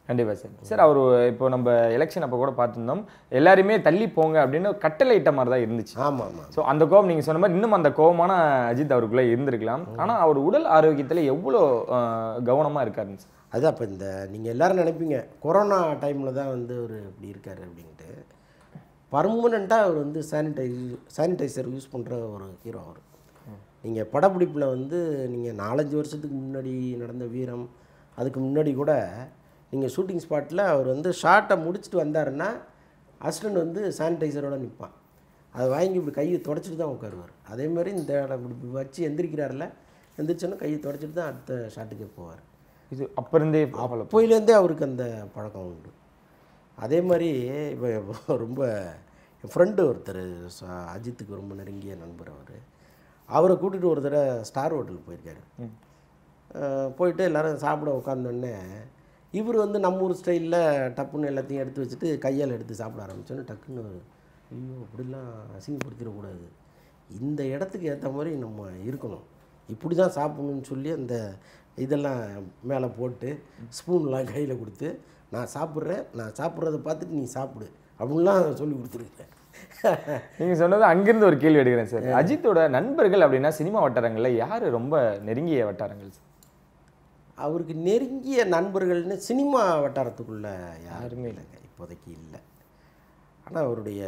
கண்டிப்பா சார். சார் அவர் இப்போ நம்ம எலெக்ஷன் அப்போ கூட பார்த்துருந்தோம், எல்லாருமே தள்ளி போங்க அப்படின்னு கட்டளை இட்ட மாதிரி தான் இருந்துச்சு. ஆமாம் ஆமாம். ஸோ அந்த கோபம் நீங்கள் சொன்ன மாதிரி இன்னும் அந்த கோபமான அஜித் அவருக்குள்ளே இருந்திருக்கலாம். ஆனால் அவர் உடல் ஆரோக்கியத்தில் எவ்வளோ கவனமாக இருக்காருன்னு சார். அதுதான் இப்போ இந்த நீங்கள் எல்லோரும் நினைப்பீங்க கொரோனா டைமில் தான் வந்து அவர் இப்படி இருக்கார் அப்படின்ட்டு. பர்மனெண்ட்டாக அவர் வந்து சானிடைஸ் சானிடைசர் யூஸ் பண்ணுற ஒரு ஹீரோ அவர். நீங்கள் படப்பிடிப்பில் வந்து நீங்கள் நாலஞ்சு வருஷத்துக்கு முன்னாடி நடந்த வீரம், அதுக்கு முன்னாடி கூட நீங்கள் ஷூட்டிங் ஸ்பாட்டில் அவர் வந்து ஷார்ட்டை முடிச்சுட்டு வந்தாருன்னா அசிஸ்டன்ட் வந்து சானிடைசரோடு நிற்பான். அதை வாங்கி இப்படி கையை தொடச்சிட்டு தான் உட்காருவார். அதேமாதிரி இந்த இப்படி வச்சு எந்திரிக்கிறாரில்ல, எந்திரிச்சோன்னா கையை தொடச்சிட்டு தான் அடுத்த ஷாட்டுக்கே போவார். இது அப்போ இருந்தே அப்போயிலேருந்தே அவருக்கு அந்த பழக்கம் உண்டு. அதே மாதிரி இப்போ ரொம்ப என் ஃப்ரெண்டு ஒருத்தர் அஜித்துக்கு ரொம்ப நெருங்கிய நண்பர் அவர். அவரை கூட்டிகிட்டு ஒரு தடவை ஸ்டார் ஹோட்டலுக்கு போயிருக்காரு. போயிட்டு எல்லோரும் சாப்பிட உட்காந்தோடனே இவர் வந்து நம்ம ஊர் ஸ்டைலில் டப்புன்னு எல்லாத்தையும் எடுத்து வச்சுட்டு கையால் எடுத்து சாப்பிட ஆரம்பிச்சோன்னு டக்குன்னு ஐயோ அப்படிலாம் அசிங்கப்படுத்திடக்கூடாது, இந்த இடத்துக்கு ஏற்ற மாதிரி நம்ம இருக்கணும், இப்படி தான் சாப்பிடணும்னு சொல்லி அந்த இதெல்லாம் மேலே போட்டு ஸ்பூன்லாம் கையில் கொடுத்து நான் சாப்பிட்றேன், நான் சாப்பிட்றத பார்த்துட்டு நீ சாப்பிடு அப்படின்லாம் சொல்லி கொடுத்துருக்கேன். நீங்கள் சொன்னது அங்கேருந்து ஒரு கேள்வி எடுக்கிறேன் சார். அஜித்தோட நண்பர்கள் அப்படின்னா சினிமா வட்டாரங்களில் யார் ரொம்ப நெருங்கிய வட்டாரங்கள் சார்? அவருக்கு நெருங்கிய நண்பர்கள்னு சினிமா வட்டாரத்துக்குள்ளே யாருமே இல்லைங்க, இப்போதைக்கு இல்லை. ஆனால் அவருடைய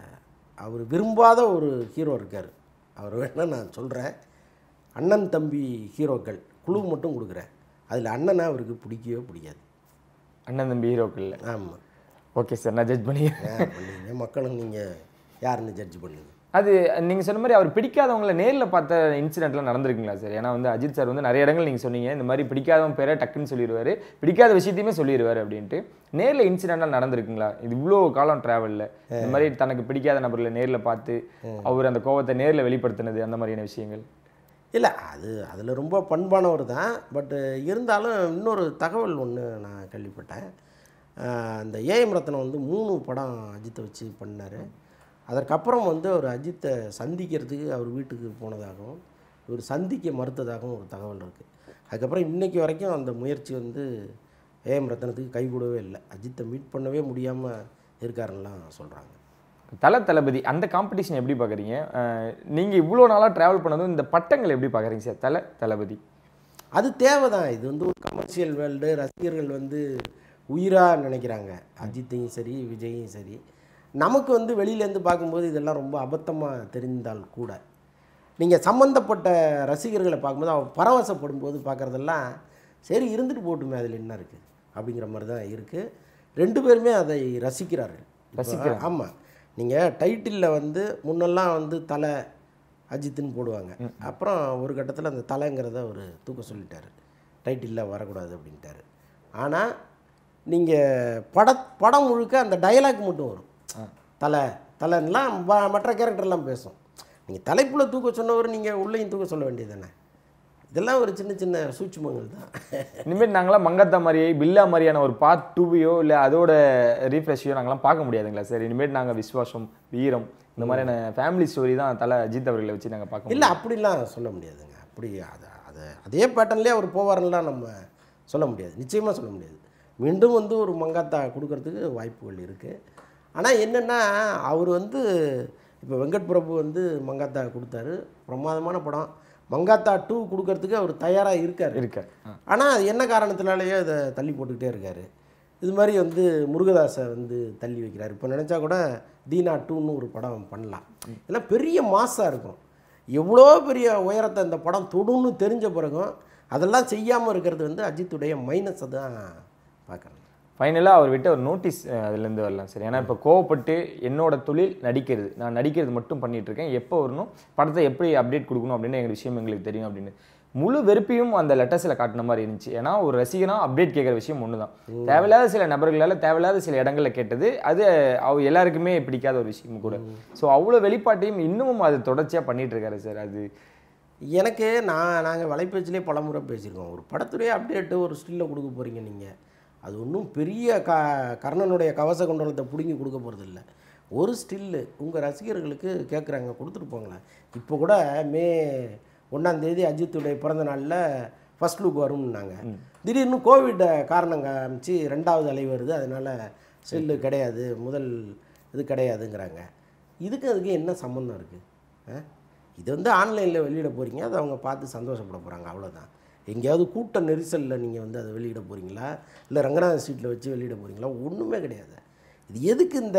அவர் விரும்பாத ஒரு ஹீரோ இருக்கார். அவர் வேணால் நான் சொல்கிறேன், அண்ணன் தம்பி ஹீரோக்கள் குழு மட்டும் கொடுக்குறேன், அதில் அண்ணனை அவருக்கு பிடிக்கவே பிடிக்காது. அண்ணன் தம்பி ஹீரோக்கள்? ஆமாம். ஓகே சார், நான் ஜட்ஜ் பண்ணிக்கிறேன். பண்ணிங்க மக்களும் நீங்கள் யாருன்னு ஜட்ஜ் பண்ணுங்க. அது நீங்கள் சொன்ன மாதிரி அவர் பிடிக்காதவங்களை நேரில் பார்த்த இன்சிடென்ட்லாம் நடந்திருக்குங்களா சார்? ஏன்னா வந்து அஜித் சார் வந்து நிறைய இடங்கள் நீங்கள் சொன்னீங்க இந்த மாதிரி பிடிக்காதவன் பேரை டக்குன்னு சொல்லிடுவார், பிடிக்காத விஷயத்தையுமே சொல்லிடுவார் அப்படின்ட்டு. நேரில் இன்சிடென்ட்லாம் நடந்திருக்குங்களா? இது இவ்வளோ காலம் ட்ராவலில் இந்த மாதிரி தனக்கு பிடிக்காத நபர்களை நேரில் பார்த்து அவர் அந்த கோவத்தை நேரில் வெளிப்படுத்தினது அந்த மாதிரியான விஷயங்கள்? இல்லை, அது அதில் ரொம்ப பண்பானவர் தான். பட்டு இருந்தாலும் இன்னொரு தகவல் ஒன்று நான் கேள்விப்பட்டேன். அந்த ஏஎம் ரத்னம் வந்து மூணு படம் அஜித்தை வச்சு பண்ணார். அதற்கப்புறம் வந்து அவர் அஜித்தை சந்திக்கிறதுக்கு அவர் வீட்டுக்கு போனதாகவும் இவர் சந்திக்க மறுத்ததாகவும் ஒரு தகவல் இருக்குது. அதுக்கப்புறம் இன்றைக்கி வரைக்கும் அந்த முயற்சி வந்து ஏஎம் ரத்னத்துக்கு கைகூடவே இல்லை. அஜித்தை மீட் பண்ணவே முடியாமல் இருக்காருன்னெலாம் சொல்கிறாங்க. தல தளபதி அந்த காம்படிஷன் எப்படி பார்க்குறீங்க? நீங்கள் இவ்வளோ நாளாக ட்ராவல் பண்ணதும் இந்த பட்டங்கள் எப்படி பார்க்குறீங்க சார்? தல தளபதி அது தேவை தான். இது வந்து ஒரு கமர்ஷியல் வேர்ல்டு, ரசிகர்கள் வந்து உயிராக நினைக்கிறாங்க அஜித்தையும் சரி விஜயும் சரி. நமக்கு வந்து வெளியிலேருந்து பார்க்கும்போது இதெல்லாம் ரொம்ப அபத்தமாக தெரிந்தால் கூட நீங்கள் சம்மந்தப்பட்ட ரசிகர்களை பார்க்கும்போது அவன் பரவசப்படும் போது பார்க்குறதெல்லாம் சரி இருந்துட்டு போட்டுமே அதில் என்ன இருக்குது அப்படிங்கிற மாதிரி தான் இருக்குது. ரெண்டு பேருமே அதை ரசிக்கிறார்கள். ரசிக்கிறாங்க. ஆமாம். நீங்கள் டைட்டிலில் வந்து முன்னெல்லாம் வந்து தலை அஜித்துன்னு போடுவாங்க. அப்புறம் ஒரு கட்டத்தில் அந்த தலைங்கிறத அவர் தூக்க சொல்லிட்டார், டைட்டிலில் வரக்கூடாது அப்படின்ட்டார். ஆனால் நீங்கள் பட படம் முழுக்க அந்த டயலாக் மட்டும் வரும், தலை தலைன்னெலாம் மற்ற கேரக்டர்லாம் பேசும். நீங்கள் தலைப்புல தூக்க சொன்னவர் நீங்கள் உள்ளேயும் தூக்க சொல்ல வேண்டியது தானே. இதெல்லாம் ஒரு சின்ன சின்ன சூட்சுமங்கள் தான். இனிமேல் நாங்களாம் மங்கத்தா மாதிரியே பில்லா மாதிரியான ஒரு பார்ட் டூவையோ இல்லை அதோட ரீஃப்ரெஷையோ நாங்களாம் பார்க்க முடியாதுங்களா சார்? இனிமேல் நாங்கள் விஸ்வாசம், வீரம் இந்த மாதிரியான ஃபேமிலி ஸ்டோரி தான் தலை அஜித் அவர்களை வச்சு நாங்கள் பார்க்க. இல்லை அப்படிலாம் சொல்ல முடியாதுங்க. அப்படி அதை அதை அதே பேட்டர்ன்லேயே அவர் போவார்லாம் நம்ம சொல்ல முடியாது, நிச்சயமாக சொல்ல முடியாது. மீண்டும் வந்து ஒரு மங்காத்தா கொடுக்கறதுக்கு வாய்ப்புகள் இருக்குது. ஆனால் என்னென்னா அவர் வந்து இப்போ வெங்கட் பிரபு வந்து மங்காத்தா கொடுத்தாரு, பிரமாதமான படம். மங்காத்தா டூ கொடுக்கறதுக்கு அவர் தயாராக இருக்கார் இருக்கார் ஆனால் அது என்ன காரணத்தினாலேயோ இதை தள்ளி போட்டுக்கிட்டே இருக்கார். இது மாதிரி வந்து முருகதாஸை வந்து தள்ளி வைக்கிறார். இப்போ நினச்சா கூட தீனா டூன்னு ஒரு படம் பண்ணலாம், இதெல்லாம் பெரிய மாசாக இருக்கும். எவ்வளோ பெரிய உயரத்தை இந்த படம் தொடுன்னு தெரிஞ்ச பிறகும் அதெல்லாம் செய்யாமல் இருக்கிறது வந்து அஜித்துடைய மைனஸை தான் பார்க்குறேன். ஃபைனலாக அவர் விட்டு ஒரு நோட்டீஸ் அதுலேருந்து வரலாம் சார். ஏன்னா இப்போ கோவப்பட்டு என்னோட தொழில் நடிக்கிறது, நான் நடிக்கிறது மட்டும் பண்ணிகிட்ருக்கேன், எப்போ வரணும் படத்தை எப்படி அப்டேட் கொடுக்கணும் அப்படின்னு எங்கள் விஷயம் எங்களுக்கு தெரியும் அப்படின்னு முழு வெறுப்பையும் அந்த லெட்டர்ஸில் காட்டின மாதிரி இருந்துச்சு. ஏன்னா ஒரு ரசிகனாக அப்டேட் கேட்குற விஷயம் ஒன்று தான். தேவையில்லாத சில நபர்களால் தேவையில்லாத சில இடங்களில் கேட்டது அது அவ எல்லாருக்குமே பிடிக்காத ஒரு விஷயம் கூட. ஸோ அவ்வளோ வெளிப்பாட்டையும் இன்னமும் அது தொடர்ச்சியாக பண்ணிகிட்டு இருக்காரு சார். அது எனக்கு நான் நாங்கள் வலைப்பேச்சிலே பல முறை பேசியிருக்கோம். ஒரு படத்துடைய அப்டேட்டு ஒரு ஸ்டில்லை கொடுக்க போகிறீங்க நீங்கள், அது ஒன்றும் பெரிய க கர்ணனுடைய கவச குண்டலத்தை பிடுங்கி கொடுக்க போகிறதில்ல. ஒரு ஸ்டில்லு உங்கள் ரசிகர்களுக்கு கேட்குறாங்க, கொடுத்துட்டு போங்களேன். இப்போ கூட மே ஒன்றாந்தேதி அஜித்துடைய பிறந்த நாளில் ஃபர்ஸ்ட் லுக் வரும்னாங்க. திடீர்னு கோவிட் காரணம் காமிச்சு ரெண்டாவது அலை வருது, அதனால் செல்லு கிடையாது, முதல் இது கிடையாதுங்கிறாங்க. இதுக்கு அதுக்கு என்ன சம்மந்தம் இருக்குது? இது வந்து ஆன்லைனில் வெளியிட போகிறீங்க, அதை அவங்க பார்த்து சந்தோஷப்பட போகிறாங்க, அவ்வளோதான். எங்கேயாவது கூட்ட நெரிசலில் நீங்கள் வந்து அதை வெளியிட போகிறீங்களா, இல்லை ரங்கநாத ஸ்ட்ரீட்டில் வச்சு வெளியிட போகிறீங்களா? ஒன்றுமே கிடையாது. இது எதுக்கு இந்த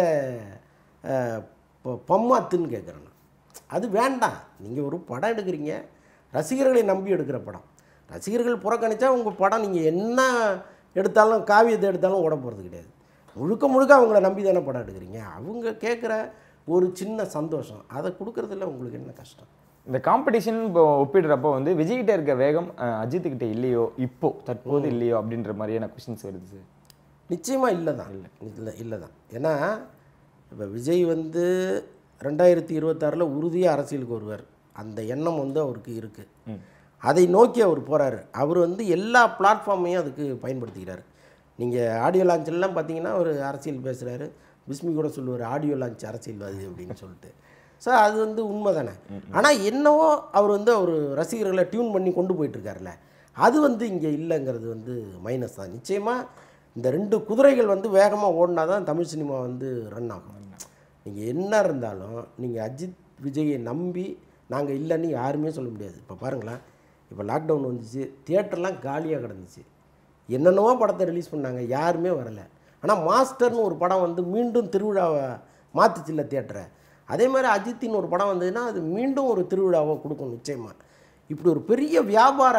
பம்மாத்துன்னு கேட்குறேன்னா, அது வேண்டாம். நீங்கள் ஒரு படம் எடுக்கிறீங்க, ரசிகர்களை நம்பி எடுக்கிற படம். ரசிகர்கள் புறக்கணித்தா உங்கள் படம் நீங்கள் என்ன எடுத்தாலும், காவியத்தை எடுத்தாலும் ஓட போகிறது கிடையாது. முழுக்க முழுக்க அவங்கள நம்பி தானே படம் எடுக்கிறீங்க. அவங்க கேட்குற ஒரு சின்ன சந்தோஷம், அதை கொடுக்குறதுல உங்களுக்கு என்ன கஷ்டம்? இந்த காம்படிஷன் இப்போ ஒப்பிடுறப்போ வந்து விஜய்கிட்ட இருக்க வேகம் அஜித்துக்கிட்ட இல்லையோ, இப்போ தற்போது இல்லையோ அப்படின்ற மாதிரியான கொஸ்டின்ஸ் வருது சார். நிச்சயமாக இல்லை தான், இல்லை இல்லை இல்லை தான். ஏன்னா இப்போ விஜய் வந்து ரெண்டாயிரத்தி இருபத்தாறில் உறுதியாக அரசியலுக்கு வருவார், அந்த எண்ணம் வந்து அவருக்கு இருக்குது. அதை நோக்கி அவர் போகிறாரு. அவர் வந்து எல்லா பிளாட்ஃபார்மையும் அதுக்கு பயன்படுத்திக்கிறார். நீங்கள் ஆடியோ லான்ச்லாம் பார்த்தீங்கன்னா ஒரு அரசியல் பேசுகிறாரு, பிஸ்மி கூட சொல்லுவார் ஆடியோ லான்ச் அரசியல்வாதி அப்படின்னு சொல்லிட்டு. ஸோ அது வந்து உண்மை தானே. ஆனால் என்னவோ அவர் வந்து அவர் ரசிகர்களை டியூன் பண்ணி கொண்டு போயிட்டுருக்காருல்ல, அது வந்து இங்கே இல்லைங்கிறது வந்து மைனஸ் தான். நிச்சயமாக இந்த ரெண்டு குதிரைகள் வந்து வேகமாக ஓடினா தான் தமிழ் சினிமா வந்து ரன் ஆகும். நீங்கள் என்ன இருந்தாலும் நீங்கள் அஜித் விஜயை நம்பி நாங்கள் இல்லைன்னு யாருமே சொல்ல முடியாது. இப்போ பாருங்களேன், இப்போ லாக்டவுன் வந்துச்சு, தியேட்டர்லாம் காலியாக கிடந்துச்சு, என்னென்னவோ படத்தை ரிலீஸ் பண்ணாங்க, யாருமே வரலை. ஆனால் மாஸ்டர்னு ஒரு படம் வந்து மீண்டும் திருவிழாவை மாற்றுச்சு இல்லை தியேட்டரை. அதே மாதிரி அஜித்தின் ஒரு படம் வந்ததுன்னா அது மீண்டும் ஒரு திருவிழாவை கொடுக்கும் நிச்சயமாக. இப்படி ஒரு பெரிய வியாபார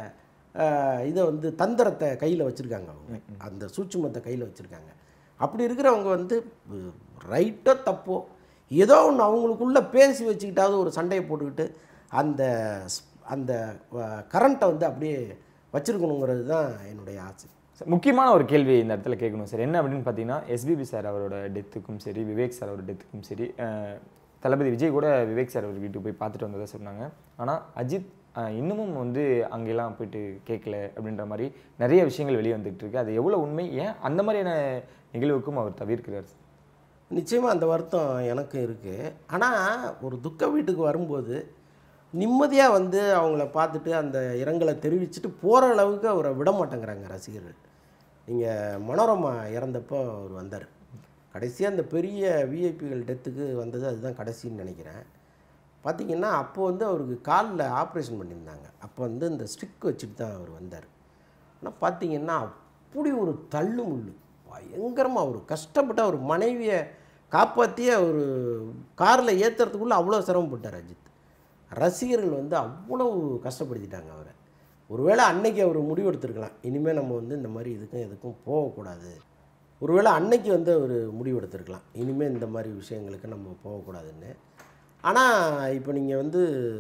இதை வந்து தந்திரத்தை கையில் வச்சுருக்காங்க அவங்க, அந்த சூட்சுமத்தை கையில் வச்சுருக்காங்க. அப்படி இருக்கிறவங்க வந்து ரைட்டோ தப்போ ஏதோ ஒன்று அவங்களுக்குள்ளே பேசி வச்சுக்கிட்டாவது ஒரு சண்டையை போட்டுக்கிட்டு அந்த அந்த கரண்ட்டை வந்து அப்படியே வச்சுருக்கணுங்கிறது தான் என்னுடைய ஆசை. முக்கியமான ஒரு கேள்வி இந்த இடத்துல கேட்கணும் சார். என்ன அப்படின்னு பார்த்தீங்கன்னா, எஸ்பிபி சார் அவரோட டெத்துக்கும் சரி, விவேக் சார் அவரோட டெத்துக்கும் சரி, தளபதி விஜய் கூட விவேக் சார் அவர் வீட்டுக்கு போய் பார்த்துட்டு வந்ததாக சொன்னாங்க. ஆனால் அஜித் இன்னமும் வந்து அங்கெல்லாம் போயிட்டு கேட்கல அப்படின்ற மாதிரி நிறைய விஷயங்கள் வெளியே வந்துகிட்டு இருக்கு. அது எவ்வளோ உண்மை, ஏன் அந்த மாதிரியான நிகழ்வுக்கும் அவர் தவிர்க்கிறார்? நிச்சயமாக அந்த வருத்தம் எனக்கு இருக்குது. ஆனால் ஒரு துக்க வீட்டுக்கு வரும்போது நிம்மதியாக வந்து அவங்கள பார்த்துட்டு அந்த இரங்கலை தெரிவிச்சுட்டு போகிற அளவுக்கு அவரை விட மாட்டேங்கிறாங்க ரசிகர்கள். நீங்கள் மனோரமா இறந்தப்போ அவர் வந்தார், கடைசியாக அந்த பெரிய விஐபிகள் டெத்துக்கு வந்தது அதுதான் கடைசின்னு நினைக்கிறேன். பார்த்திங்கன்னா அப்போ வந்து அவருக்கு காலில் ஆப்ரேஷன் பண்ணியிருந்தாங்க, அப்போ வந்து இந்த ஸ்டிக் வச்சுட்டு தான் அவர் வந்தார். ஆனால் பார்த்திங்கன்னா அப்படி ஒரு தள்ளு முள்ளு பயங்கரமாக அவர் கஷ்டப்பட்டு அவர் மனைவியை காப்பாற்றி அவர் காரில் ஏற்றுறதுக்குள்ளே அவ்வளோ சிரமப்பட்டார் அஜித். ரசிகர்கள் வந்து அவ்வளவு கஷ்டப்படுத்திட்டாங்க அவரை. ஒருவேளை அன்னைக்கு அவர் முடிவெடுத்துருக்கலாம், இனிமேல் நம்ம வந்து இந்த மாதிரி இதுக்கும் எதுக்கும் போகக்கூடாது. ஒருவேளை அன்னைக்கு வந்து அவர் முடிவெடுத்துருக்கலாம், இனிமேல் இந்த மாதிரி விஷயங்களுக்கு நம்ம போகக்கூடாதுன்னு. ஆனால் இப்போ நீங்கள் வந்து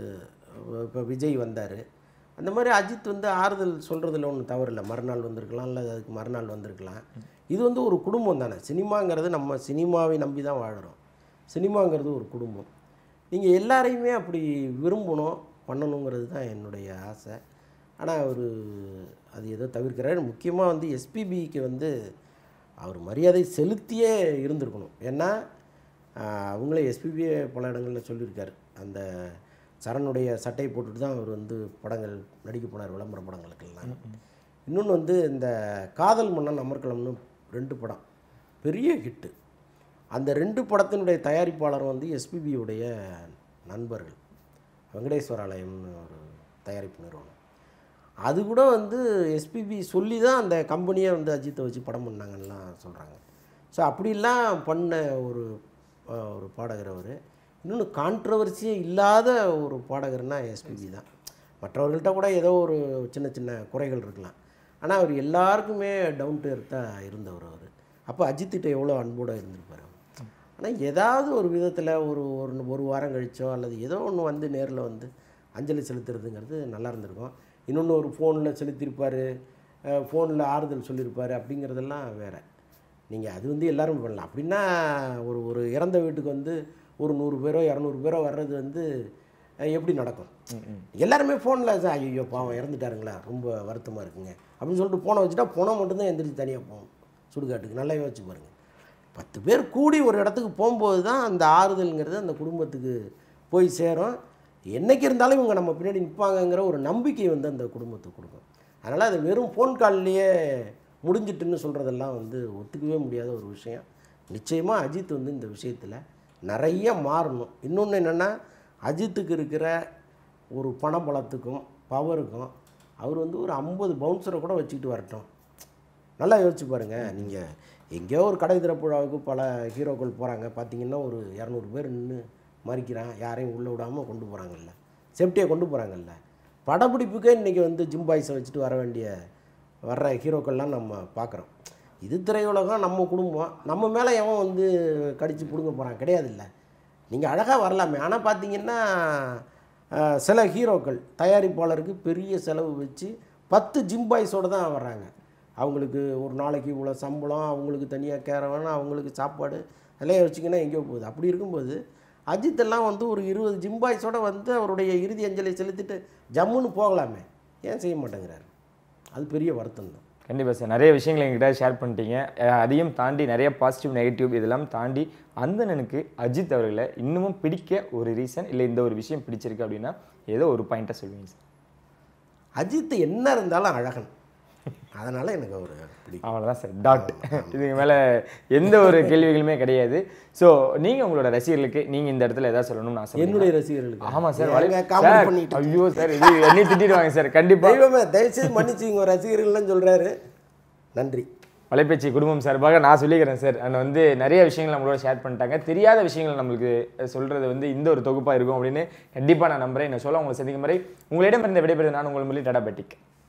இப்போ விஜய் வந்தார், அந்த மாதிரி அஜித் வந்து ஆறுதல் சொல்கிறதுல ஒன்றும் தவறில்லை. மறுநாள் வந்திருக்கலாம், இல்லை அதுக்கு மறுநாள் வந்திருக்கலாம். இது வந்து ஒரு குடும்பம் தானே. சினிமாங்கிறது நம்ம சினிமாவை நம்பி தான் வாழுறோம். சினிமாங்கிறது ஒரு குடும்பம். நீங்கள் எல்லாரையுமே அப்படி விரும்பணும் பண்ணணுங்கிறது தான் என்னுடைய ஆசை. ஆனால் அவர் அது ஏதோ தவிர்க்கிறார். முக்கியமாக வந்து எஸ்பிபிக்கு வந்து அவர் மரியாதை செலுத்தியே இருந்திருக்கணும். ஏன்னா அவங்களே எஸ்பிபியை பல இடங்களில் சொல்லியிருக்காரு, அந்த சரணுடைய சட்டையை போட்டுட்டு தான் அவர் வந்து படங்கள் நடிக்க போனார், விளம்பர படங்களுக்கெல்லாம். இன்னொன்று வந்து இந்த காதல் மன்னன் அமர்கலம்னு ரெண்டு படம் பெரிய ஹிட்டு. அந்த ரெண்டு படத்தினுடைய தயாரிப்பாளர் வந்து எஸ்பிபியுடைய நண்பர்கள், வெங்கடேஸ்வராலயம்னு ஒரு தயாரிப்பு நிறுவனம். அது கூட வந்து எஸ்பிபி சொல்லி தான் அந்த கம்பெனியை வந்து அஜித்தை வச்சு படம் பண்ணாங்கன்னெலாம் சொல்கிறாங்க. ஸோ அப்படிலாம் பண்ண ஒரு ஒரு பாடகர் அவர். இன்னொன்று கான்ட்ரவர்சியே இல்லாத ஒரு பாடகர்னால் எஸ்பிபி தான். மற்றவர்கள்ட்ட கூட ஏதோ ஒரு சின்ன சின்ன குறைகள் இருக்கலாம், ஆனால் அவர் எல்லாருக்குமே டவுன் டு எர்த்தாக இருந்தவர் அவர். அப்போ அஜித்திட்ட எவ்வளோ அன்போடு இருந்திருப்பார். ஆனால் ஏதாவது ஒரு விதத்தில் ஒரு ஒரு ஒரு வாரம் கழிச்சோ அல்லது ஏதோ ஒன்று வந்து நேரில் வந்து அஞ்சலி செலுத்துறதுங்கிறது நல்லா இருந்திருக்கும். இன்னொன்று ஒரு ஃபோனில் செலுத்தியிருப்பார், ஃபோனில் ஆறுதல் சொல்லியிருப்பார், அப்படிங்கிறதெல்லாம் வேறு. நீங்கள் அது வந்து எல்லோரும் பண்ணலாம். அப்படின்னா ஒரு ஒரு இறந்த வீட்டுக்கு வந்து ஒரு நூறு பேரோ இரநூறு பேரோ வர்றது வந்து எப்படி நடக்கும்? எல்லாருமே ஃபோனில் ஐயோ பாவம் இறந்துட்டாருங்களா, ரொம்ப வருத்தமாக இருக்குங்க அப்படின்னு சொல்லிட்டு ஃபோனை வச்சுட்டா போனால் மட்டும்தான் எந்திரிச்சு தனியாக போகும் சுடுகாட்டுக்கு. நல்லா யோசிச்சு பாருங்கள். பத்து பேர் கூடி ஒரு இடத்துக்கு போகும்போது தான் அந்த ஆறுதல்ங்கிறது அந்த குடும்பத்துக்கு போய் சேரும். என்றைக்கு இருந்தாலும் இவங்க நம்ம பின்னாடி நிற்பாங்கங்கிற ஒரு நம்பிக்கை வந்து அந்த குடும்பத்துக்கு கொடுக்கும். அதனால் அது வெறும் ஃபோன் கால்லையே முடிஞ்சிட்டுன்னு சொல்கிறதெல்லாம் வந்து ஒத்துக்கவே முடியாத ஒரு விஷயம். நிச்சயமாக அஜித் வந்து இந்த விஷயத்தில் நிறைய மாறணும். இன்னொன்று என்னென்னா, அஜித்துக்கு இருக்கிற ஒரு பணபலத்துக்கும் பவருக்கும் அவர் வந்து ஒரு ஐம்பது பவுன்சரை கூட வச்சுக்கிட்டு வரட்டும். நல்லா யோசிச்சு பாருங்கள். நீங்கள் எங்கேயோ ஒரு கடை திறப்புழாவுக்கு பல ஹீரோக்கள் போகிறாங்க, பார்த்தீங்கன்னா ஒரு இரநூறு பேர் நின்று மறிக்கிறான், யாரையும் உள்ளே விடாமல் கொண்டு போகிறாங்கல்ல, சேஃப்டியாக கொண்டு போகிறாங்கல்ல. படப்பிடிப்புக்கே இன்றைக்கி வந்து ஜிம் பாய்ஸை வச்சுட்டு வர வேண்டிய வர்ற ஹீரோக்கள்லாம் நம்ம பார்க்குறோம். இது திரையுலகம், நம்ம குடும்பம், நம்ம மேலே எவன் வந்து கடித்து பிடுங்க போகிறான் கிடையாது. இல்லை, நீங்கள் அழகாக வரலாமே. ஆனால் பார்த்தீங்கன்னா சில ஹீரோக்கள் தயாரிப்பாளருக்கு பெரிய செலவு வச்சு பத்து ஜிம் பாய்ஸோடு தான் வர்றாங்க. அவங்களுக்கு ஒரு நாளைக்கு இவ்வளோ சம்பளம், அவங்களுக்கு தனியாக கேரவன், அவங்களுக்கு சாப்பாடு எல்லாம் வச்சிங்கன்னா எங்கேயோ போகுது. அப்படி இருக்கும்போது அஜித்தெல்லாம் வந்து ஒரு இருபது ஜிம் பாய்ஸோடு வந்து அவருடைய இறுதி அஞ்சலி செலுத்திட்டு ஜம்முன்னு போகலாமே, ஏன் செய்ய மாட்டேங்கிறாரு? அது பெரிய வருத்தம் தான். கண்டிப்பாக சார், நிறைய விஷயங்களை எங்கிட்ட ஷேர் பண்ணிட்டீங்க. அதையும் தாண்டி நிறைய பாசிட்டிவ் நெகட்டிவ் இதெல்லாம் தாண்டி அந்தணனுக்கு அஜித் அவர்களை இன்னமும் பிடிக்க ஒரு ரீசன் இல்லை இந்த ஒரு விஷயம் பிடிச்சிருக்கு அப்படின்னா ஏதோ ஒரு பாயிண்ட்டாக சொல்லுவீங்க சார்? அஜித் என்ன இருந்தாலும் அழகன், அதனால் எனக்கு ஒரு பிடிக்கும். அவ்வளோதான் சார், டாட். இதுக்கு மேலே எந்த ஒரு கேள்விகளுமே கிடையாது. ஸோ நீங்கள் உங்களோட ரசிகர்களுக்கு நீங்கள் இந்த இடத்துல எதாவது சொல்லணும்னு ஆசை? என்னுடைய ரசிகர்களுக்கு? ஆமாம் சார், பண்ணிட்டு ஐயோ சார் இது என்னை திட்டிடுவாங்க சார். கண்டிப்பாக தயவுசெய்து மன்னிச்சுங்க ரசிகர்கள்லாம் சொல்கிறாரு. நன்றி. வலைப்பேச்சு குடும்பம் சார்பாக நான் சொல்லிக்கிறேன் சார். அண்ட் வந்து நிறைய விஷயங்கள் நம்மளோட ஷேர் பண்ணிட்டாங்க. தெரியாத விஷயங்கள் நம்மளுக்கு சொல்கிறது வந்து இந்த ஒரு தொகுப்பாக இருக்கும் அப்படின்னு கண்டிப்பாக நான் நம்புறேன். என்ன சொல்ல உங்களை சந்திக்கும் முறை உங்களிடம் இருந்த விடைபெறுவது நான் உங்கள் மொழி டாடா பேட்டிக்.